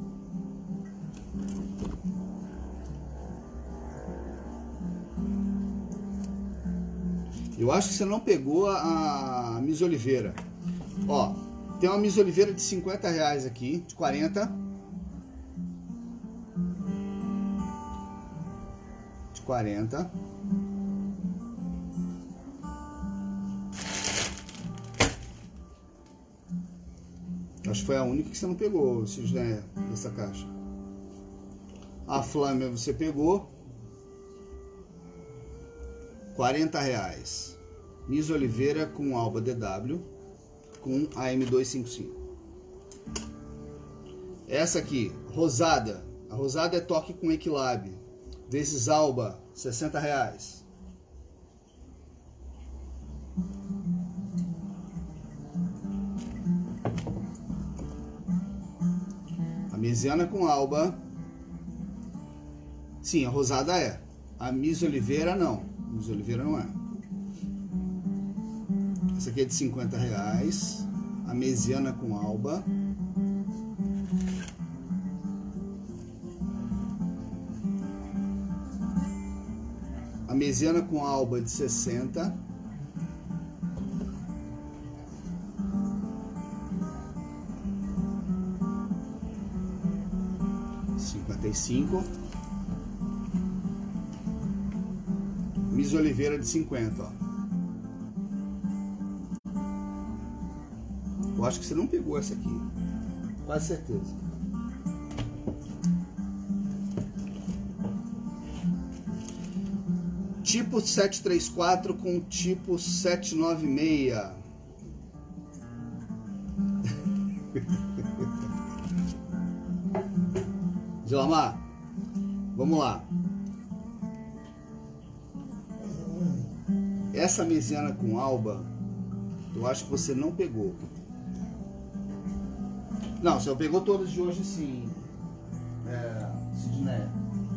Eu acho que você não pegou a Miss Oliveira. Ó, tem uma Miss Oliveira de R$50 aqui, de 40. De 40. Acho que foi a única que você não pegou, Sidneia, dessa caixa. A Flâmia você pegou. R$40. Miss Oliveira com alba DW com a M255. Essa aqui, rosada. A rosada é toque com Equilab vezes alba, R$60. A mesiana com alba. Sim, a rosada é. A Miss Oliveira não. Miss Oliveira não é. Essa aqui é de R$50. A mesiana com alba. A mesiana com alba de 60. R$55. Miss Oliveira de 50, ó. Eu acho que você não pegou essa aqui. Quase certeza. Tipo 734 com tipo 796. Gilmar, vamos lá. Essa mesiana com alba, eu acho que você não pegou. Não, você pegou todas de hoje sim, Sidneia.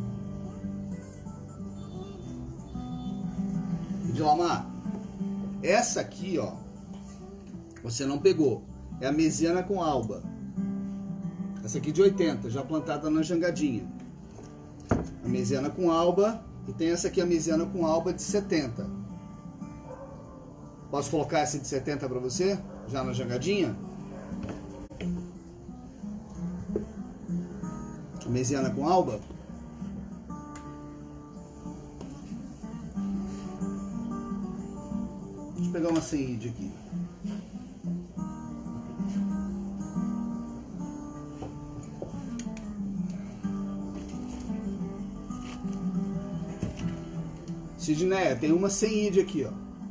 Gilmar, essa aqui, ó, você não pegou. É a mesiana com alba. Essa aqui de 80, já plantada na jangadinha. A mesiana com alba. E tem essa aqui, a mesiana com alba de 70. Posso colocar essa de 70 para você? Já na jangadinha? A mesiana com alba. Deixa eu pegar uma sem id aqui. Sidneia, tem uma sem id aqui, ó.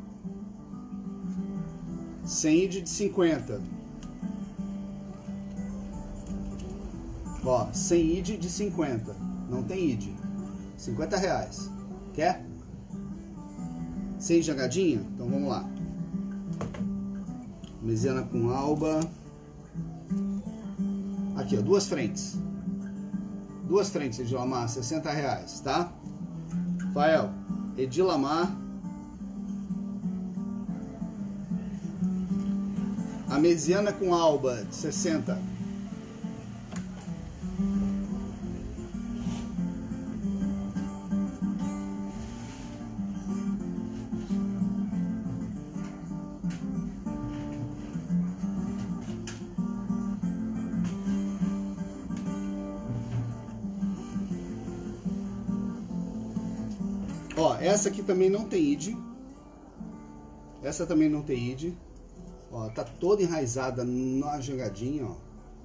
Sem id de 50. Ó, sem id de 50. Não tem id. R$50. Quer? Sem jangadinha? Então vamos lá. Mesiana com alba. Aqui, ó, duas frentes. Duas frentes, Edilamar, R$60, tá? Fael, Edilamar. A mesiana com alba de 60. Ó, essa aqui também não tem id. Essa também não tem id. Ó, tá toda enraizada na jangadinha, ó.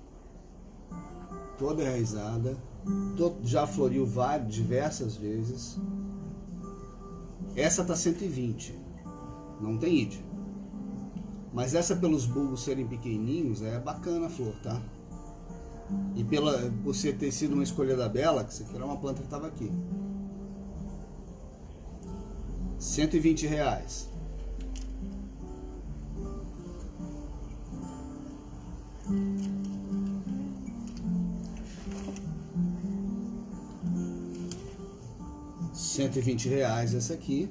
Toda enraizada. Já floriu diversas vezes. Essa tá 120. Não tem id. Mas essa pelos bulbos serem pequenininhos é bacana a flor, tá? E por você ter sido uma escolha da Bela, que isso aqui era uma planta que estava aqui. R$120. R$120 essa aqui.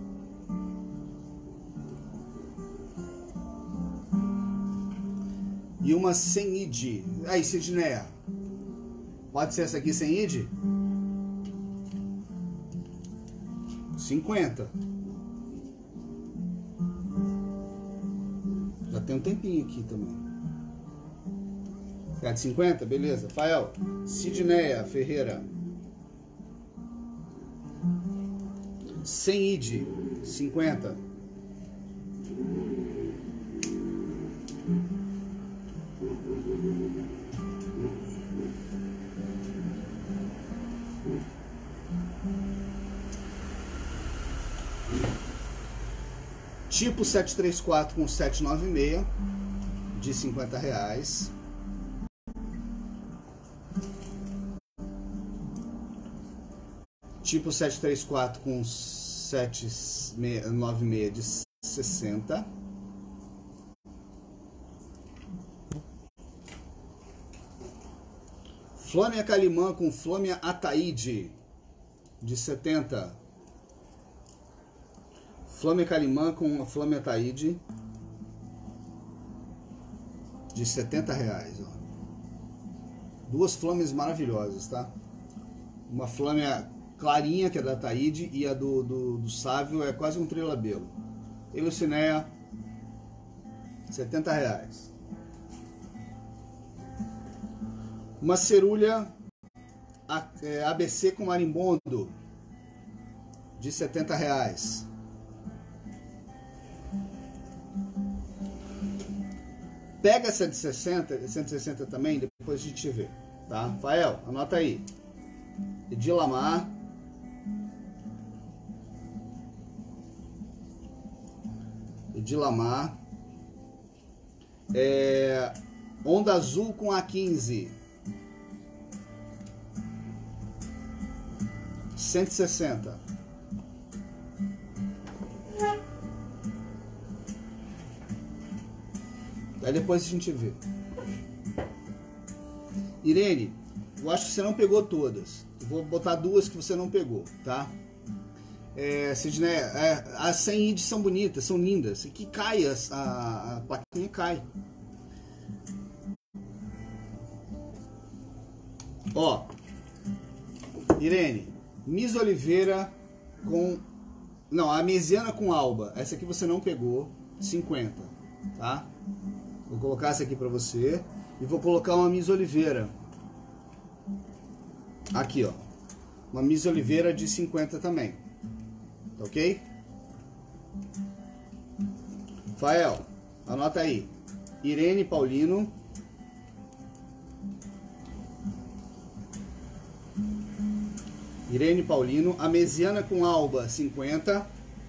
E uma sem id. Aí, Sidneia. Pode ser essa aqui sem id? 50. Já tem um tempinho aqui também. Quer de 50? Beleza. Rafael. Sidneia Ferreira. Sem id. 50. Tipo 734 com 796 de R$50. Tipo 734 com 796 de 60. Flâmia Calimã com Flâmia Ataíde de 70. Flâmia Calimã com a Flâmia Ataíde de R$70. Ó. Duas flâmias maravilhosas, tá? Uma flâmia clarinha, que é da Ataíde, e a do Sávio é quase um trilabelo. Elucinéia, R$70. Uma cerulha ABC com marimbondo de R$70. Pega essa de 160 também, depois a gente vê, tá? Rafael, anota aí. Edilamar. Onda Azul com A15. 160. Aí depois a gente vê. Irene, eu acho que você não pegou todas. Eu vou botar duas que você não pegou, tá? Sidney, as 100 ids são bonitas, são lindas. E que cai, a plaquinha cai. Ó, Irene, Miss Oliveira com... Não, a Mesiana com Alba. Essa aqui você não pegou, 50, tá? Vou colocar essa aqui pra você. E vou colocar uma Miss Oliveira. Aqui, ó. Uma Miss Oliveira de 50 também. Tá ok? Rafael, anota aí. Irene Paulino. Irene Paulino. A Mesiana com Alba, 50.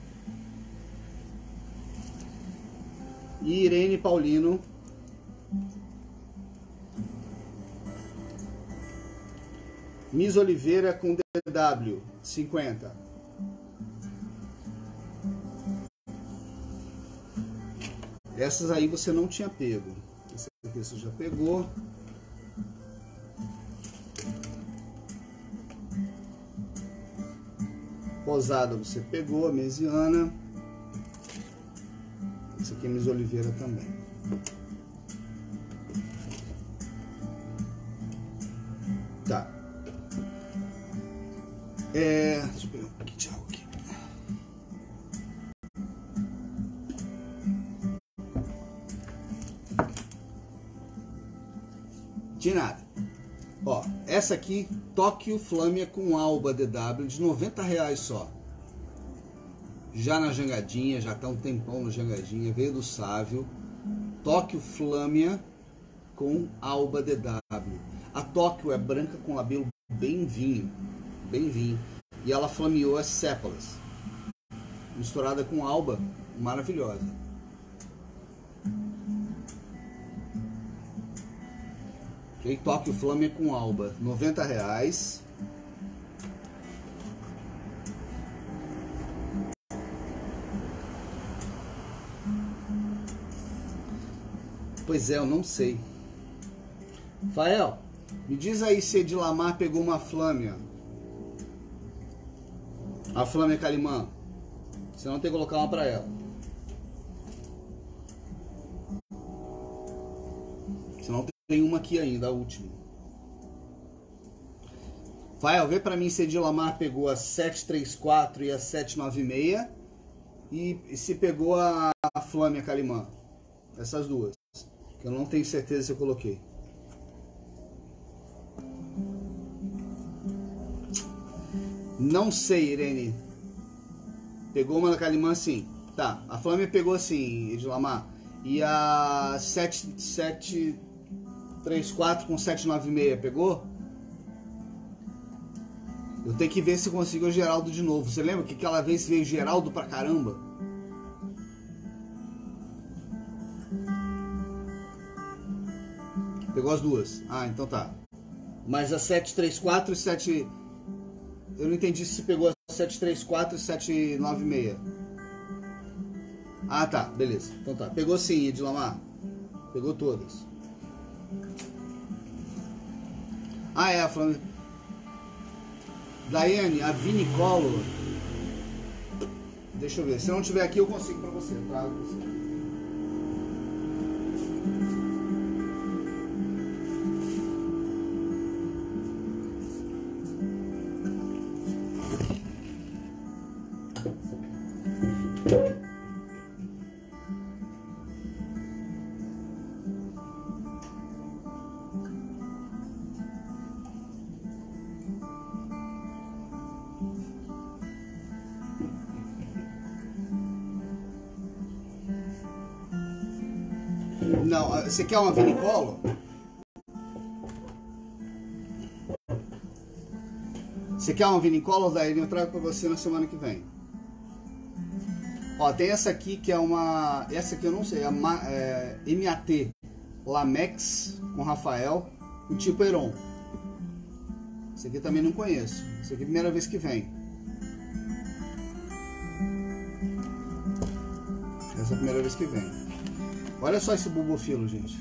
E Irene Paulino. Miss Oliveira com DW, 50. Essas aí você não tinha pego. Essa aqui você já pegou. Posada você pegou, a Mesiana. Essa aqui é Miss Oliveira também. Tá. Deixa eu pegar um pouquinho de água aqui. De nada. Ó, essa aqui, Tóquio Flâmia com Alba DW, de R$90 só. Já na jangadinha, já tá um tempão na jangadinha, veio do Sávio. Tóquio Flâmia com Alba DW. A Tóquio é branca com labelo bem vinho. E ela flameou as sépalas, misturada com alba, maravilhosa. Ok? Tóquio Flâmia com alba, R$90. Pois é, eu não sei. Fael, me diz aí se Edilamar pegou uma Flâmia. A Flâmia Calimã. Senão tem que colocar uma pra ela. Senão tem uma aqui ainda, a última. Fael, vê pra mim se Edilamar pegou a 734 e a 796. E se pegou a Flâmia Calimã. Essas duas. Que eu não tenho certeza se eu coloquei. Não sei, Irene. Pegou uma da Calimã, sim. Tá, a Flâmia pegou sim, Edilamar. E a 734 com 796 pegou? Eu tenho que ver se consigo o Geraldo de novo. Você lembra que aquela vez veio Geraldo pra caramba? Pegou as duas. Ah, então tá. Mas a 734 e 7... Eu não entendi se pegou a 734 e 796. Ah, tá. Beleza. Então tá. Pegou sim, Edilamar. Pegou todas. Ah, é. Falando... Daiane, a Vinicolor. Deixa eu ver. Se não tiver aqui, eu consigo pra você. Trago pra você. Não, você quer uma Vinicolor? Você quer uma Vinicolor? Daí eu trago pra você na semana que vem. Ó, tem essa aqui que é uma... Essa aqui eu não sei, é MAT Lamex com Rafael, o tipo Heron. Esse aqui também não conheço. Esse aqui é a primeira vez que vem. Essa é a primeira vez que vem. Olha só esse bubofilo, gente.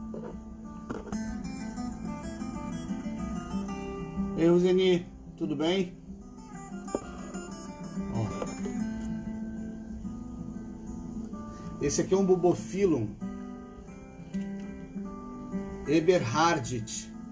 Ei, Roseni, tudo bem? Ó. Esse aqui é um bubofilo Eberhardit.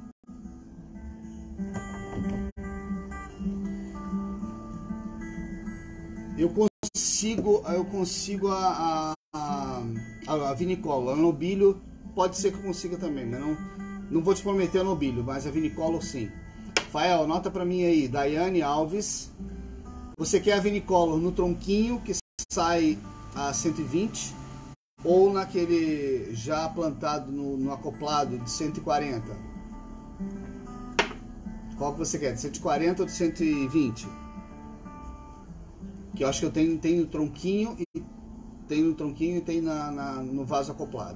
Eu consigo a Vinicolor. A Nobilho pode ser que eu consiga também, mas não vou te prometer a Nobilho, mas a Vinicolor sim. Fael, anota pra mim aí, Daiane Alves. Você quer a Vinicolor no tronquinho que sai a 120 ou naquele já plantado no acoplado de 140? Qual que você quer? De 140 ou de 120? Que eu acho que eu tenho no tronquinho e tem no tronquinho e tem no vaso acoplado.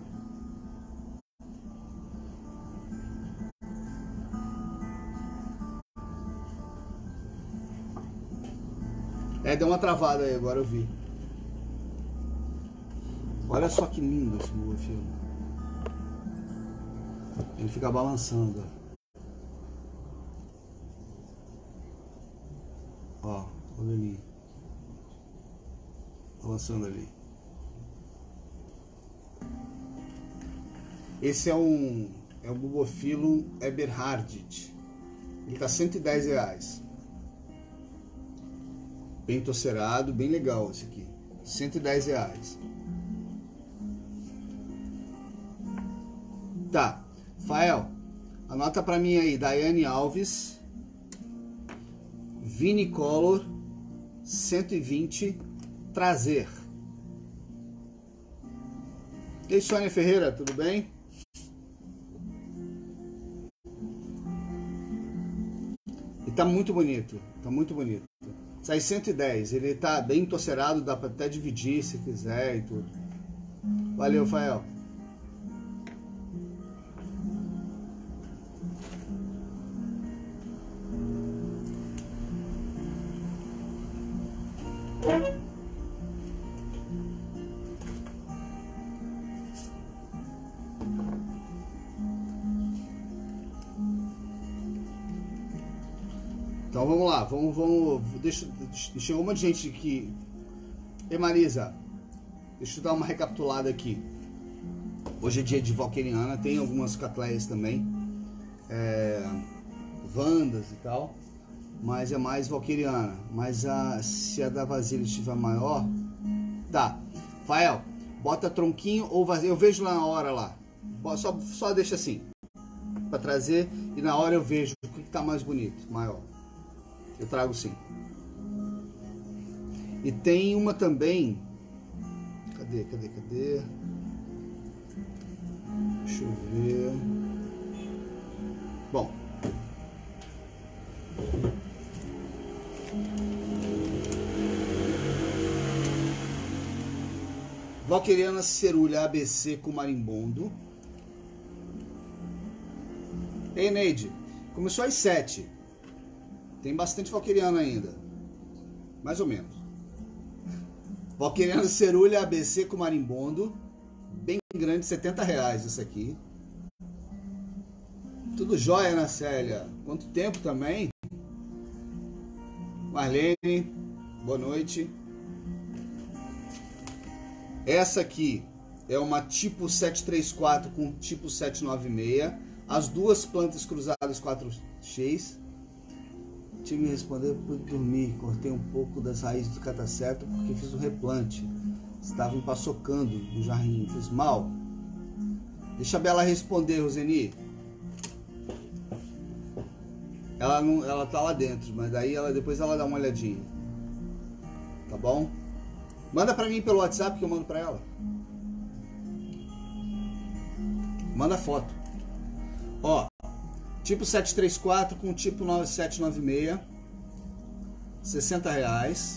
Deu uma travada aí, agora eu vi. Olha só que lindo esse bubofilo. Ele fica balançando. Ó, olha ali. Balançando ali. Esse é um bubofilo Eberhardit. Ele tá R$110. Bem torcerado, bem legal esse aqui. R$110. Tá. Fael, anota pra mim aí, Daiane Alves, Vinicolor 120 trazer. E aí, Sônia Ferreira, tudo bem? E tá muito bonito, tá muito bonito. Sai 110, ele tá bem torcerado, dá pra até dividir se quiser e tudo. Valeu, Fael. Então vamos lá, chegou um monte de gente aqui. E Marisa, deixa eu dar uma recapitulada aqui. Hoje é dia de valqueriana, tem algumas catleias também, vandas e tal, mas é mais valqueriana. Mas se a da vasilha estiver maior, tá. Fael, bota tronquinho ou vasilha, eu vejo lá na hora lá. Só deixa assim, para trazer, e na hora eu vejo o que tá mais bonito, maior. Eu trago sim. E tem uma também. Cadê? Deixa eu ver. Bom. Valqueriana cerulha ABC com marimbondo. Ei, Neide, começou às 7. Tem bastante valqueriana ainda. Mais ou menos. Valqueriana cerulha ABC com marimbondo. Bem grande, R$70 isso aqui. Tudo jóia, Ana Célia. Quanto tempo também? Marlene, boa noite. Essa aqui é uma tipo 734 com tipo 796. As duas plantas cruzadas 4x. Tive que me responder, pude dormir. Cortei um pouco das raízes do catacerto porque fiz um replante. Estava empaçocando no jardim. Fiz mal. Deixa a Bela responder, Roseni. Ela tá lá dentro, mas daí depois ela dá uma olhadinha. Tá bom? Manda pra mim pelo WhatsApp que eu mando pra ela. Manda foto. Ó, tipo 734 com tipo 9796, R$60.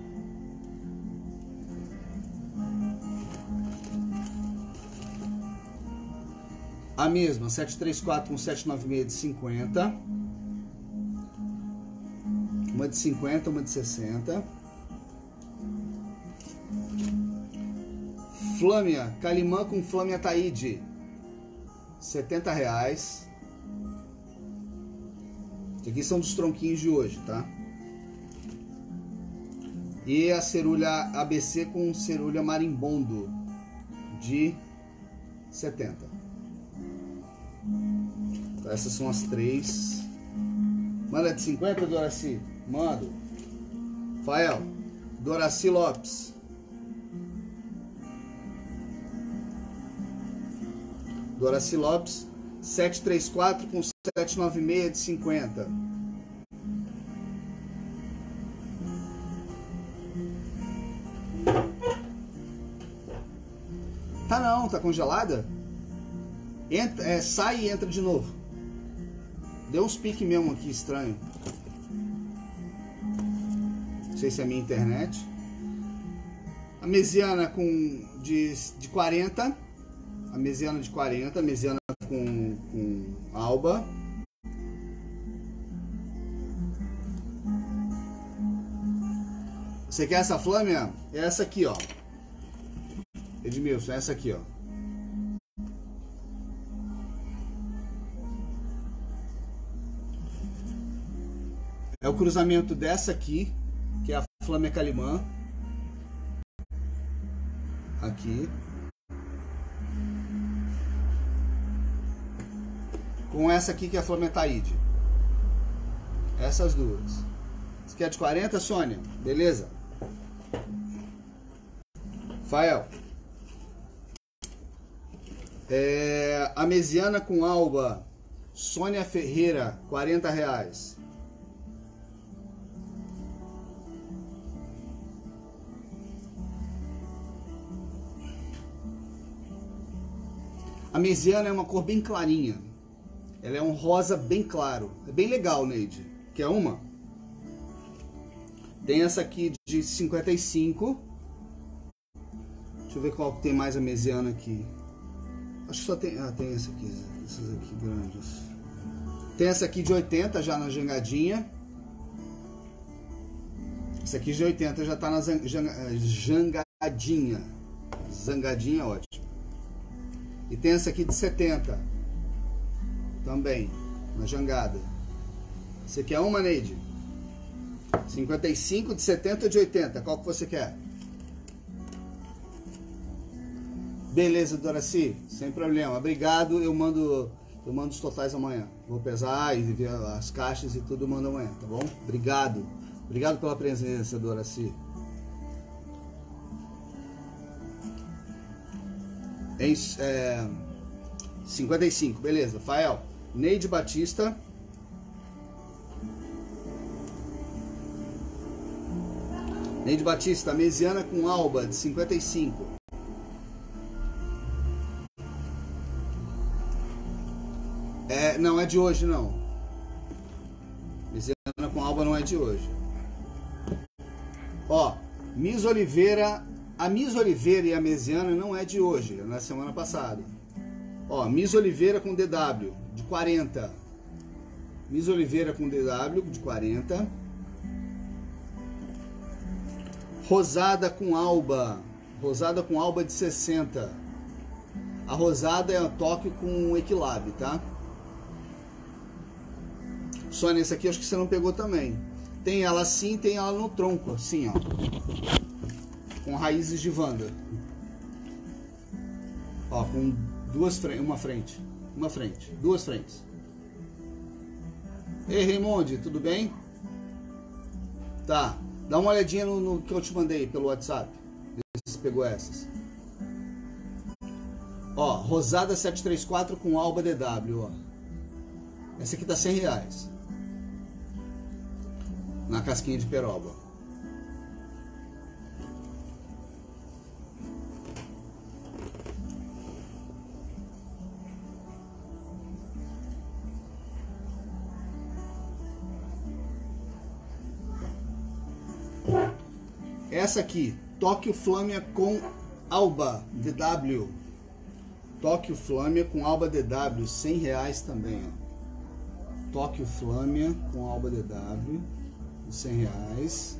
A mesma, 734 com 796 de 50. Uma de 50, uma de 60. Flâmia, Calimã com Flâmia Taíde, R$70. Isso aqui são dos tronquinhos de hoje, tá? E a cerulha ABC com cerulha marimbondo de 70. Então, essas são as três. Manda de 50, Doraci? Mando. Fael, Doraci Lopes. Doraci Lopes, 734 com 796 de 50. Tá não, tá congelada? Entra, sai e entra de novo. Deu uns piques mesmo aqui, estranho. Não sei se é a minha internet. A mesiana de 40. A mesiana de 40, a mesiana com alba. Você quer essa flâmia? É essa aqui, ó. Edmilson, é essa aqui, ó. É o cruzamento dessa aqui, que é a Flâmia Calimã. Aqui. Com essa aqui que é a Flâmia Taíde. Essas duas. Você quer de 40, Sônia? Beleza? Fael. A mesiana com alba, Sônia Ferreira, R$40. A mesiana é uma cor bem clarinha. Ela é um rosa bem claro. É bem legal, Neide. Quer uma? Tem essa aqui de 55. Deixa eu ver qual tem mais a mesiana aqui. Acho que só tem... Ah, tem essa aqui. Essas aqui grandes. Tem essa aqui de 80 já na jangadinha. Essa aqui de 80 já tá na jangadinha. Zangadinha, ótimo. E tem essa aqui de 70. Também, na jangada. Você quer uma, Neide? 55, de 70 ou de 80? Qual que você quer? Beleza, Doraci, sem problema. Obrigado, eu mando os totais amanhã. Vou pesar e ver as caixas e tudo, eu mando amanhã, tá bom? Obrigado. Obrigado pela presença, Doraci. 55, beleza. Fael, Neide Batista. Neide Batista, mesiana com alba de 55. Não é de hoje, não. Mesiana com alba não é de hoje. Ó, Miss Oliveira. A Miss Oliveira e a mesiana não é de hoje, é na semana passada. Ó, Miss Oliveira com DW de 40. Miss Oliveira com DW de 40. Rosada com alba. Rosada com alba de 60. A rosada é a Tóquio com equilab, tá? Sônia, essa aqui eu acho que você não pegou também. Tem ela assim, tem ela no tronco, assim, ó. Com raízes de Wanda. Ó, com duas frentes, uma frente, duas frentes. Ei, Raimundo, tudo bem? Tá, dá uma olhadinha no que eu te mandei pelo WhatsApp. Vê se você pegou essas. Ó, rosada 734 com alba DW, ó. Essa aqui tá R$100. Na casquinha de peroba. Essa aqui, Tóquio Flâmia com alba DW. Tóquio Flâmia com alba DW, R$100 também, ó. Tóquio Flâmia com alba DW, R$100.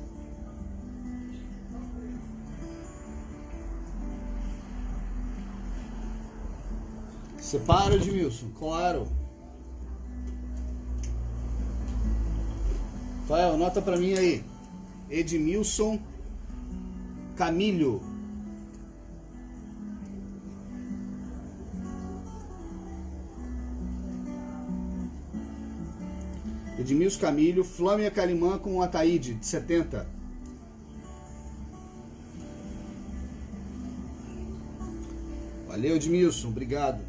Separa, Edmilson, claro. Fael, anota pra mim aí. Edmilson Camilho. Edmilson Camilho, Flâmia Calimã com Ataíde, de 70. Valeu, Edmilson, obrigado.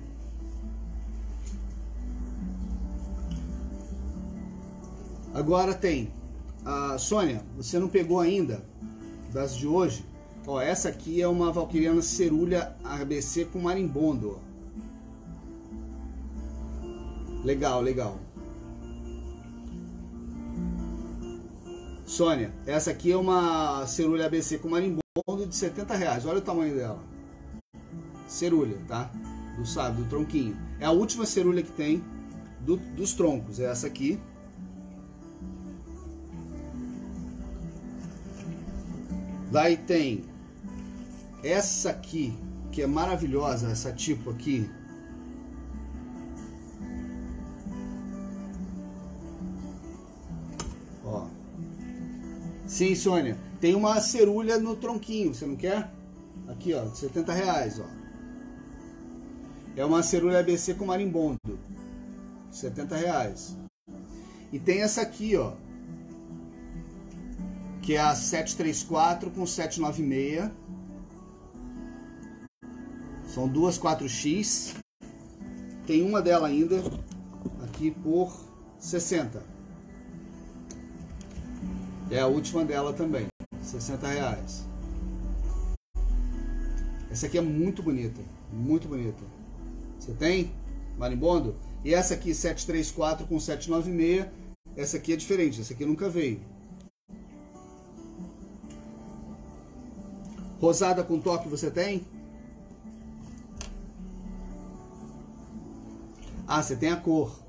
Agora tem a Sônia, você não pegou ainda das de hoje? Ó, essa aqui é uma valquiriana cerulha ABC com marimbondo. Ó. Legal, legal. Sônia, essa aqui é uma cerulha ABC com marimbondo de R$70. Olha o tamanho dela. Cerulha, tá? Do tronquinho. É a última cerulha que tem dos troncos. É essa aqui. Daí tem essa aqui, que é maravilhosa, essa tipo aqui. Ó. Sim, Sônia. Tem uma cerulha no tronquinho, você não quer? Aqui, ó, de R$70, ó. É uma cerulha ABC com marimbondo. R$70. E tem essa aqui, ó. Que é a 734 com 796. São duas 4x. Tem uma dela ainda aqui por 60. É a última dela também, R$60. Essa aqui é muito bonita, muito bonita. Você tem marimbondo? E essa aqui 734 com 796. Essa aqui é diferente, essa aqui nunca veio. Rosada com toque você tem? Ah, você tem a cor.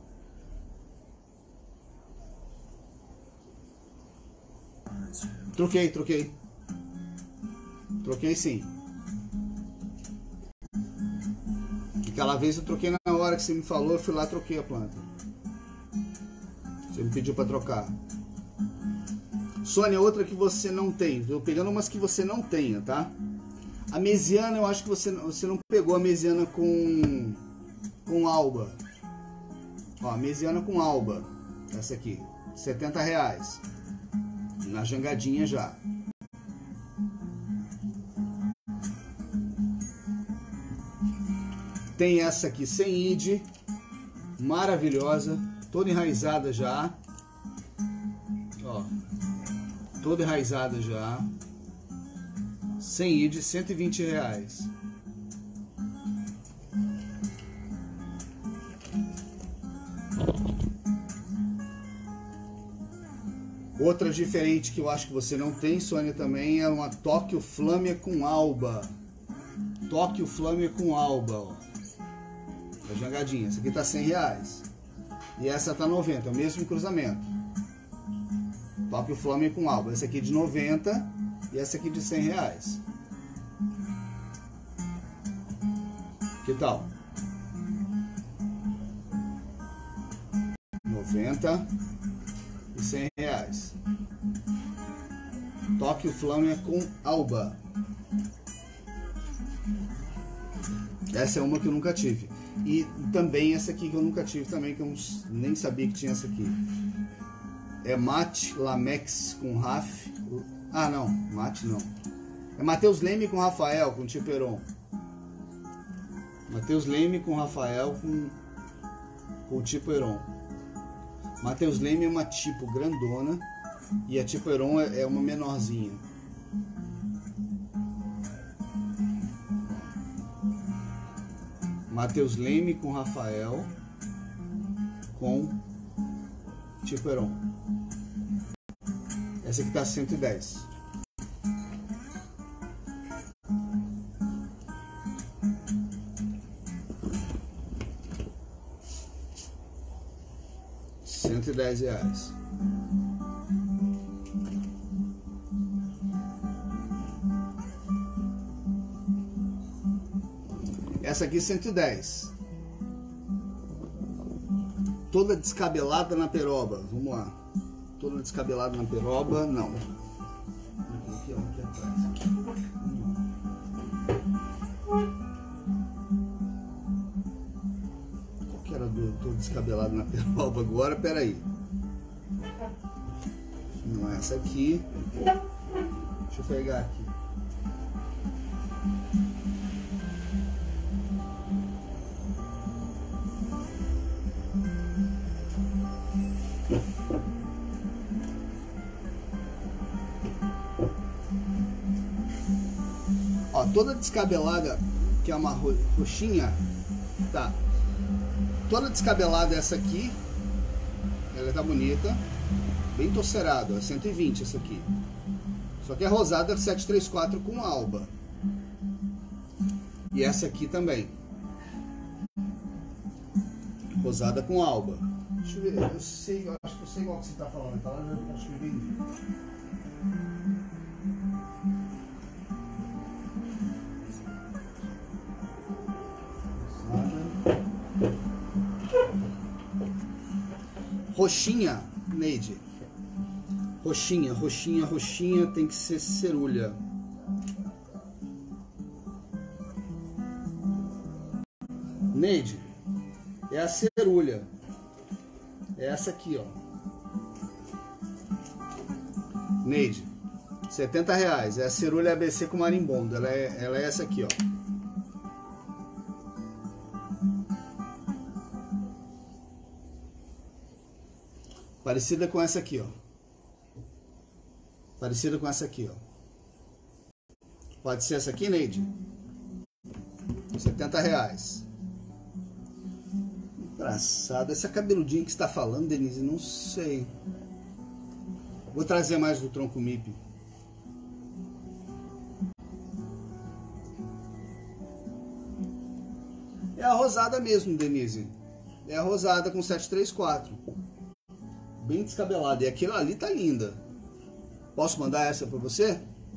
Troquei. Troquei sim. Aquela vez eu troquei na hora que você me falou, eu fui lá e troquei a planta. Você me pediu para trocar. Sônia, outra que você não tem. Tô pegando umas que você não tenha, tá? A mesiana, eu acho que você não pegou a mesiana com alba. Ó, a mesiana com alba. Essa aqui, R$70. Na jangadinha já. Tem essa aqui sem id, maravilhosa, toda enraizada já. Ó, toda enraizada já. Sem id, R$120. Outra diferente que eu acho que você não tem, Sônia, também é uma Tóquio Flâmia com alba. Tóquio Flâmia com alba, ó. A jangadinha. Essa aqui tá R$100. E essa tá 90, é o mesmo cruzamento. Tóquio Flâmia com alba. Essa aqui de 90 e essa aqui de R$100. Que tal? 90 e R$100. Tóquio Flâmia com alba. Essa é uma que eu nunca tive. E também essa aqui que eu nunca tive também, que eu nem sabia que tinha essa aqui. É Mate Lamex com Raf. Ah, não, Mate não. É Matheus Leme com Rafael, com Tiperon. Matheus Leme com Rafael com Tiperon. Matheus Leme é uma tipo grandona e a Tiperon é uma menorzinha. Matheus Leme com Rafael com Tiperon. Essa aqui tá 110. R$110. Essa aqui 110. Toda descabelada na peroba. Vamos lá. Toda descabelada na peroba, não. Aqui atrás. Qual que era do todo descabelado na peroba agora? Pera aí. Não é essa aqui. Deixa eu pegar aqui. Ó, toda descabelada, que é uma roxinha, tá? Toda descabelada essa aqui, ela tá bonita, bem torcerada, ó, 120 essa aqui. Só que é rosada 734 com alba. E essa aqui também, rosada com alba. Deixa eu ver, eu acho que eu sei qual que você tá falando, tá lá, eu acho que eu vi. Roxinha, Neide. Roxinha, roxinha, roxinha tem que ser cerulha. Neide, é a cerulha. É essa aqui, ó. Neide, R$70. É a cerulha ABC com marimbondo. Ela é essa aqui, ó. Parecida com essa aqui, ó. Parecida com essa aqui, ó. Pode ser essa aqui, Neide? R$70. Engraçado. Essa cabeludinha que você está falando, Denise, não sei. Vou trazer mais do tronco MIP. É a rosada mesmo, Denise. É a rosada com 734. Bem descabelada. E aquilo ali tá linda. Posso mandar essa para você?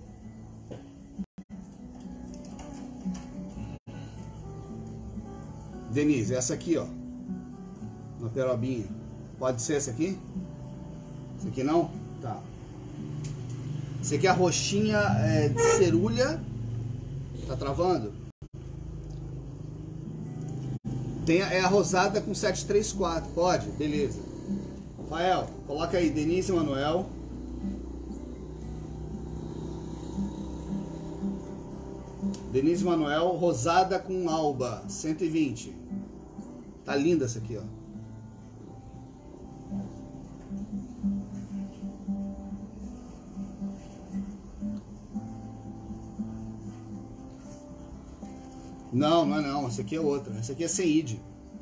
Denise, essa aqui, ó. Uma perobinha. Pode ser essa aqui? Essa aqui não? Tá. Esse aqui é a roxinha de cerulha. Tá travando? É a rosada com 734. Pode? Beleza. Rafael, coloca aí, Denise e Manuel. Denise Manuel, rosada com alba, 120. Tá linda essa aqui, ó. Não, não é não. Essa aqui é outra. Essa aqui é sem id.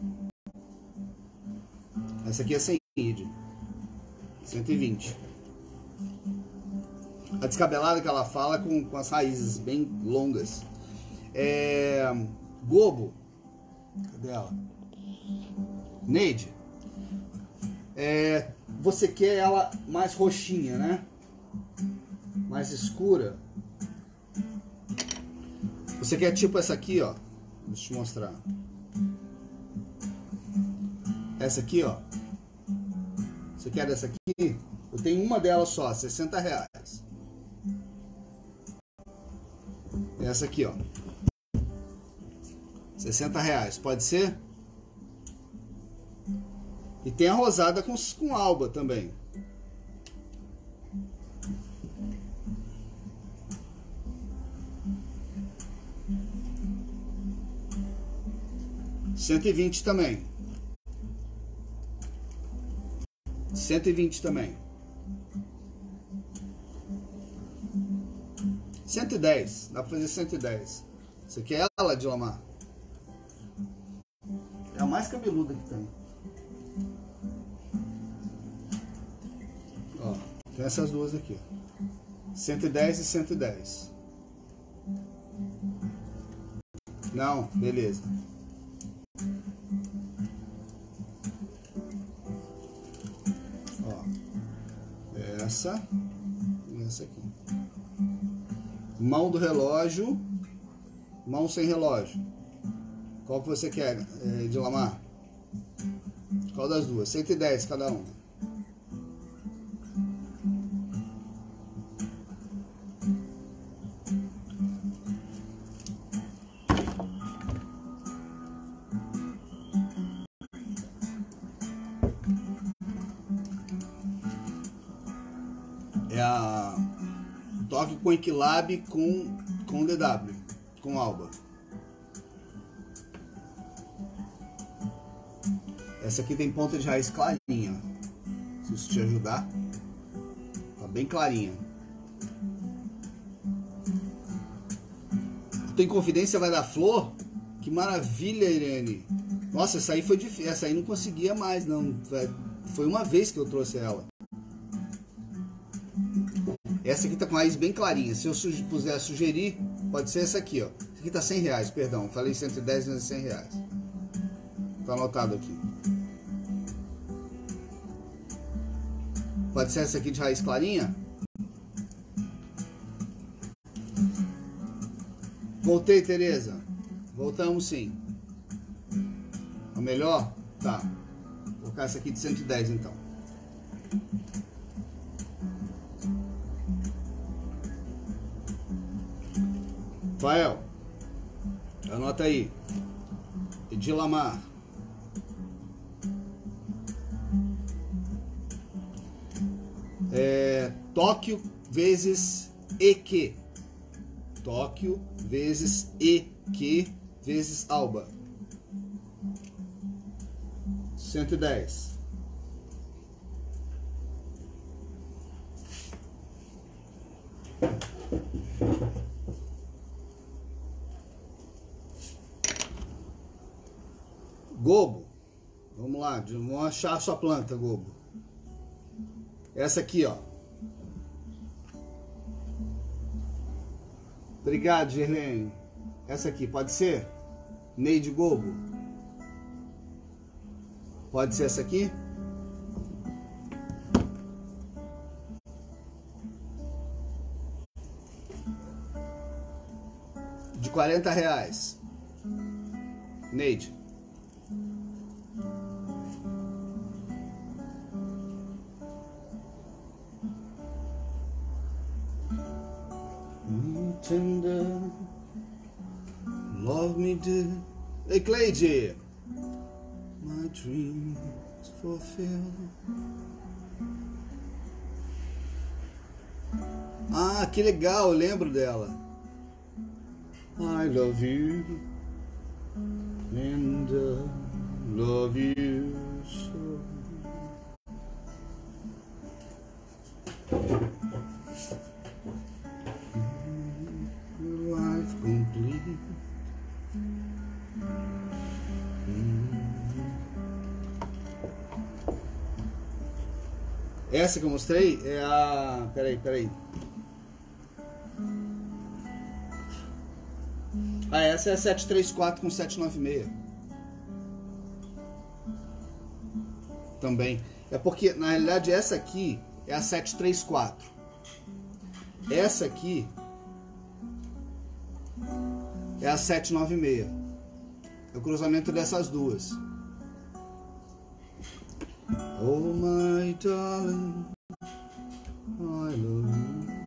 Essa aqui é sem id. 120. A descabelada que ela fala com as raízes bem longas. Gobo. Cadê ela? Neide. Você quer ela mais roxinha, né? Mais escura. Você quer tipo essa aqui, ó. Deixa eu te mostrar. Essa aqui, ó. Você quer dessa aqui? Eu tenho uma delas só, R$60. Essa aqui, ó. R$60, pode ser? E tem a rosada com alba também. R$120 também. 120 também. 110. Dá pra fazer 110. Você quer ela, Dilamar? É a mais cabeluda que tem. Ó, tem essas duas aqui, ó. 110 e 110. Não, beleza. Essa e essa aqui. Mão do relógio, mão sem relógio. Qual que você quer, Dilamar? Qual das duas? 110 cada uma. É a toque com Equilab com DW, com alba. Essa aqui tem ponta de raiz clarinha. Se isso te ajudar, tá bem clarinha. Tem confidência vai dar flor? Que maravilha, Irene. Nossa, essa aí foi difícil. Essa aí não conseguia mais, não. Foi uma vez que eu trouxe ela. Essa aqui tá com a raiz bem clarinha. Se eu puder sugerir, pode ser essa aqui, ó. Essa aqui tá R$100, perdão. Falei 110, mas é R$100. Tá anotado aqui. Pode ser essa aqui de raiz clarinha? Voltei, Tereza. Voltamos sim. A melhor? Tá. Vou colocar essa aqui de 110 então. Rafael, anota aí. Edilamar. Tóquio vezes EQ. Tóquio vezes EQ vezes alba. 110. Gobo, vamos lá, vamos achar a sua planta, Gobo. Essa aqui, ó. Obrigado, Gerlene. Essa aqui, pode ser? Neide Gobo. Pode ser essa aqui? De R$40. Neide. tender, love me dear. Ei, Cleide! My dreams fulfilled. Ah, que legal, eu lembro dela. I love you and love you so. Life complete. Essa que eu mostrei é a... Peraí. Ah, essa é a 734 com 796. Também. É porque, na realidade, essa aqui é a 734. Essa aqui é a 796. É o cruzamento dessas duas. Oh my darling, I love you.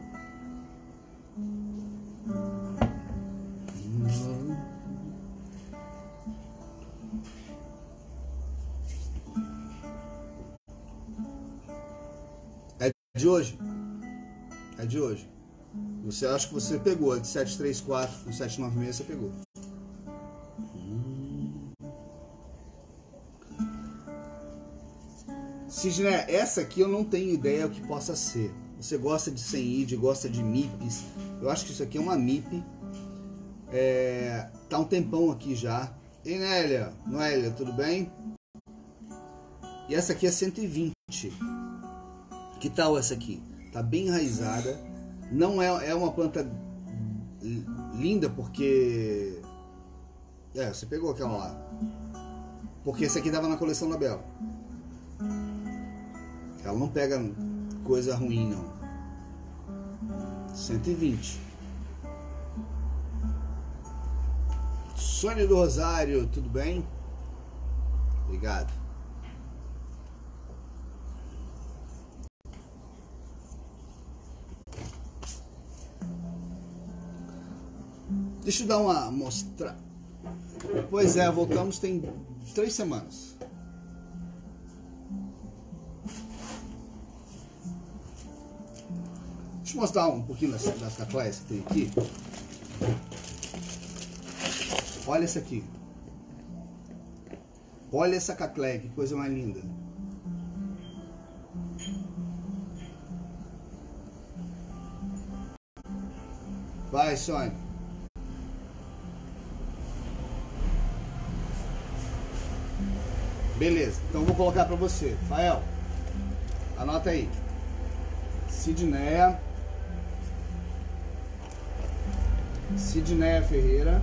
É de hoje? É de hoje. Você acha que você pegou a de 734 com 796, você pegou. Sidney, essa aqui eu não tenho ideia o que possa ser. Você gosta de Senid, gosta de MIPs. Eu acho que isso aqui é uma MIP. Tá um tempão aqui já. Ei, Noélia, tudo bem? E essa aqui é 120. Que tal essa aqui? Tá bem enraizada. Não é uma planta linda porque... você pegou aquela lá. Porque essa aqui tava na coleção da Bela. Ela não pega coisa ruim, não. 120. Sônia do Rosário, tudo bem? Obrigado. Deixa eu dar uma mostra. Pois é, voltamos tem 3 semanas. Deixa eu mostrar um pouquinho das cacléias que tem aqui. Olha essa aqui. Olha essa cacléia, que coisa mais linda. Vai, Sônia. Beleza, então eu vou colocar para você. Rafael, anota aí. Sidneia Ferreira.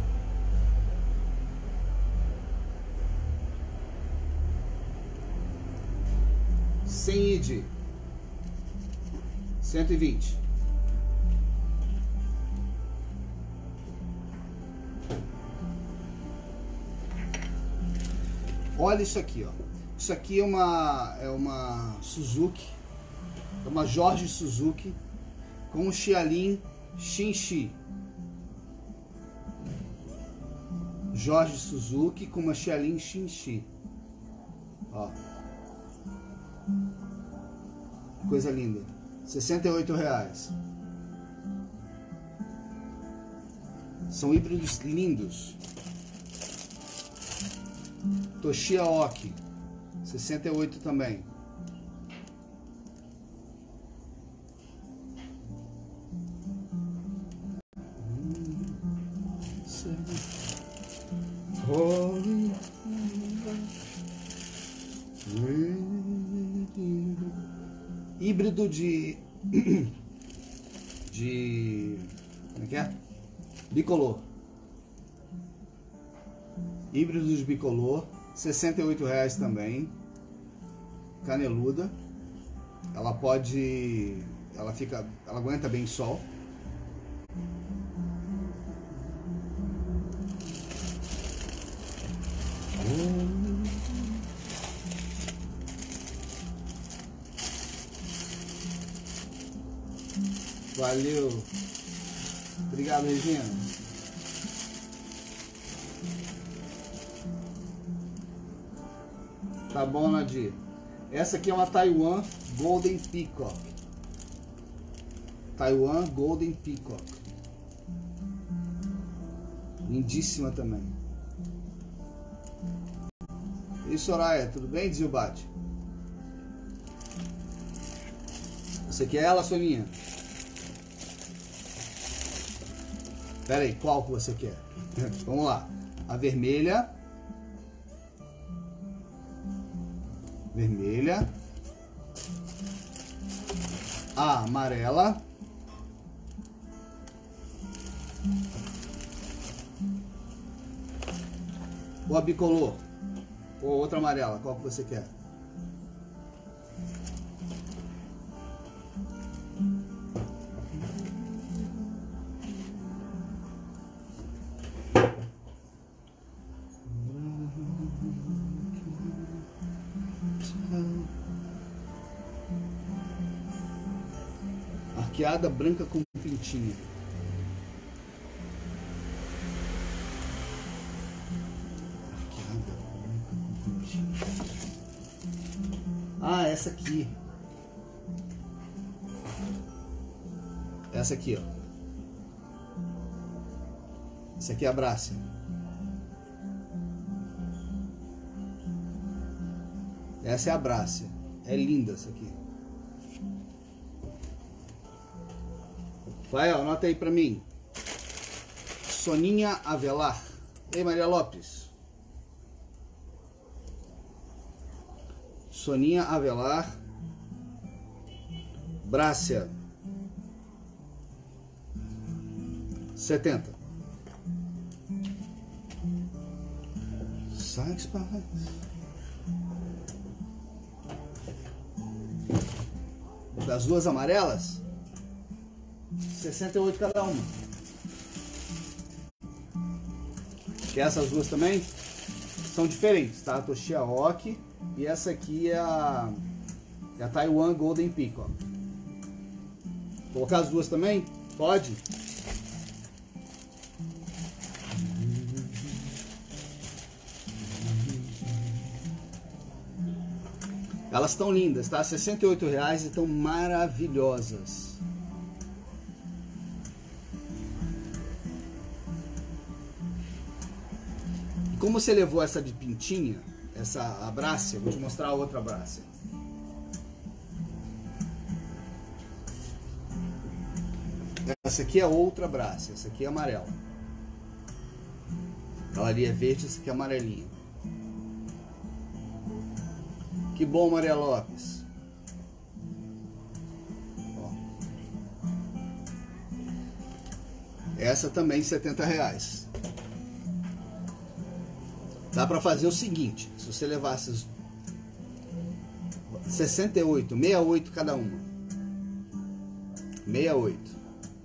Senid 120. Olha isso aqui, ó. Isso aqui é uma Suzuki. É uma Jorge Suzuki com um Xiaolin Xinxi. Jorge Suzuki com uma Xiaolin Xinxi. Ó. Coisa linda. R$68. São híbridos lindos. Toshia Oki, 68 também. Híbrido de como é que é? Bicolor. Híbrido de bicolor, R$68 também. Caneluda. Ela pode, ela aguenta bem sol. Valeu. Obrigado, Regina. Tá bom, Nadir. Essa aqui é uma Taiwan Golden Peacock. Taiwan Golden Peacock. Lindíssima também. E Soraya, tudo bem, Zilbate? Você quer ela, Soninha? Pera aí, qual que você quer? Vamos lá. A vermelha. Vermelha. A amarela. Ou a bicolor. Ou outra amarela, qual que você quer? Arqueada branca com pintinha. Ah, essa aqui. Essa aqui, ó. Essa aqui é a Brácia. Essa é a Brácia. É linda essa aqui. Vai, ó, anota aí pra mim. Soninha Avelar. Ei, Maria Lopes. Soninha Avelar. Brácia. 70. Sax para das duas amarelas, 68 cada uma. Que essas duas também são diferentes, tá? A Toshia Oki e essa aqui é a Taiwan Golden Peacock. Colocar as duas também? Pode? Elas estão lindas, tá? R$68 e estão maravilhosas. E como você levou essa de pintinha, a Brácia, vou te mostrar a outra Brácia. Essa aqui é outra Brácia, essa aqui é amarela. Ela ali é verde, essa aqui é amarelinha. Que bom, Maria Lopes. Ó. Essa também R$70. Dá para fazer o seguinte: se você levasse 68 cada uma. 68.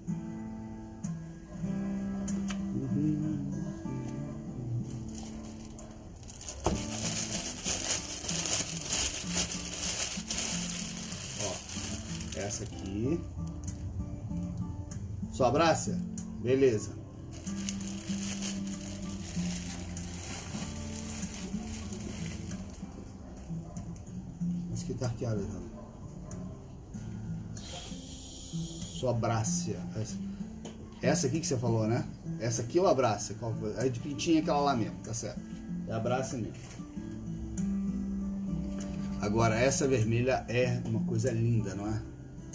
Essa aqui. Só Brácia? Beleza. Essa aqui tá arqueada já. Só Brácia. Essa aqui que você falou, né? Essa aqui ou a Brácia? É de pintinha aquela lá mesmo, tá certo? É a Brácia mesmo. Agora essa vermelha é uma coisa linda, não é?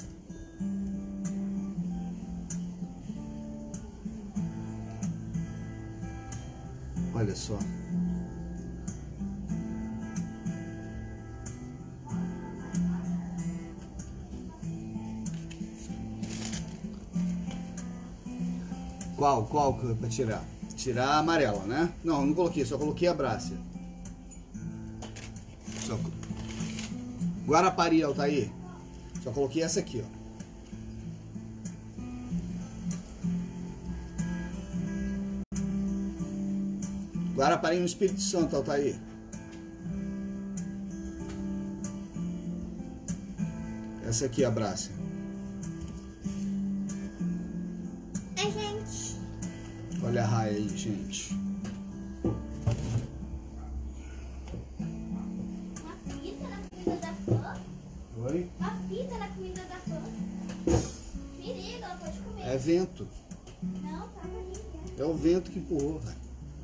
Olha só. Qual que é pra tirar? Tirar a amarela, né? Não, não coloquei, só coloquei a Brácia. Guarapari, Altair. Só coloquei essa aqui, ó. Guarapari no Espírito Santo, Altair. Essa aqui é a Brácia. Ai, gente. Olha a raia aí, gente. Uma fita na comida da flor? Oi? Uma fita na comida da flor? Perigo, ela pode comer. É vento. Não, tá ali, né? É o vento que empurrou, velho.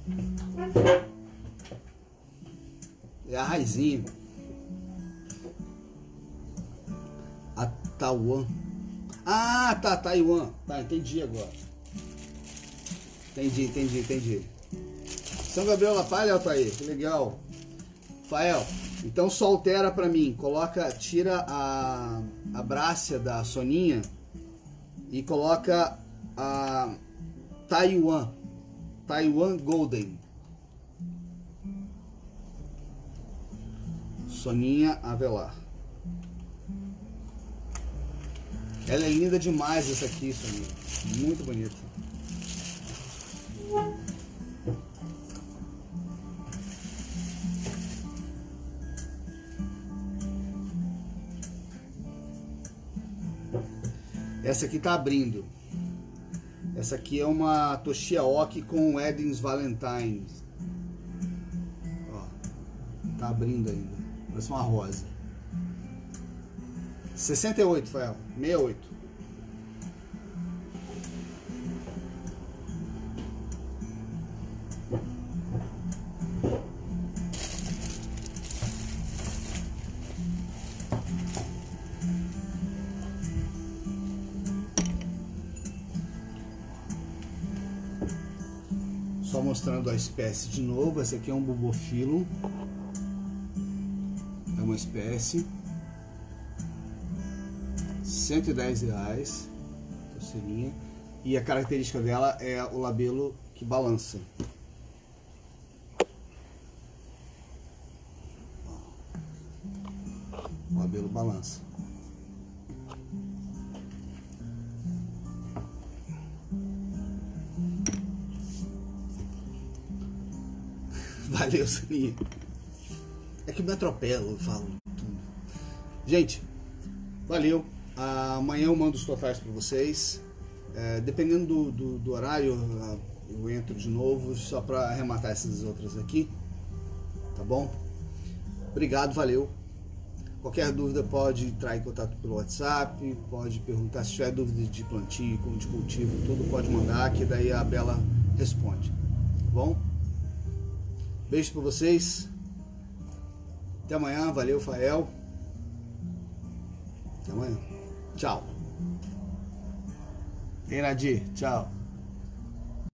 É a raizinha. A Taiwan. Ah, tá, Taiwan. Tá, entendi agora. Entendi. São Gabriel La Palha, Altair, que legal. Fael, então só altera pra mim. Tira a brácia da Soninha e coloca a Taiwan Golden. Soninha Avelar. Ela é linda demais essa aqui, Soninha. Muito bonita. Essa aqui tá abrindo. Essa aqui é uma Toshia Oki com Edens Valentine. Ó, tá abrindo ainda. Parece uma rosa. 68, Fael. 68. Só mostrando a espécie de novo. Esse aqui é um Bulbophyllum. É uma espécie. R$110. Torceirinha. E a característica dela é o labelo que balança. O labelo balança. Valeu, Soninha. É que me atropelo, eu falo tudo. Gente, valeu. Amanhã eu mando os totais para vocês. Dependendo do horário, eu entro de novo só para arrematar essas outras aqui. Tá bom? Obrigado, valeu. Qualquer dúvida pode entrar em contato pelo WhatsApp, pode perguntar se tiver dúvida de plantio, como de cultivo, tudo pode mandar, que daí a Bela responde. Tá bom? Beijo pra vocês. Até amanhã. Valeu, Fael. Até amanhã. Tchau. Ei, Nadir. Tchau.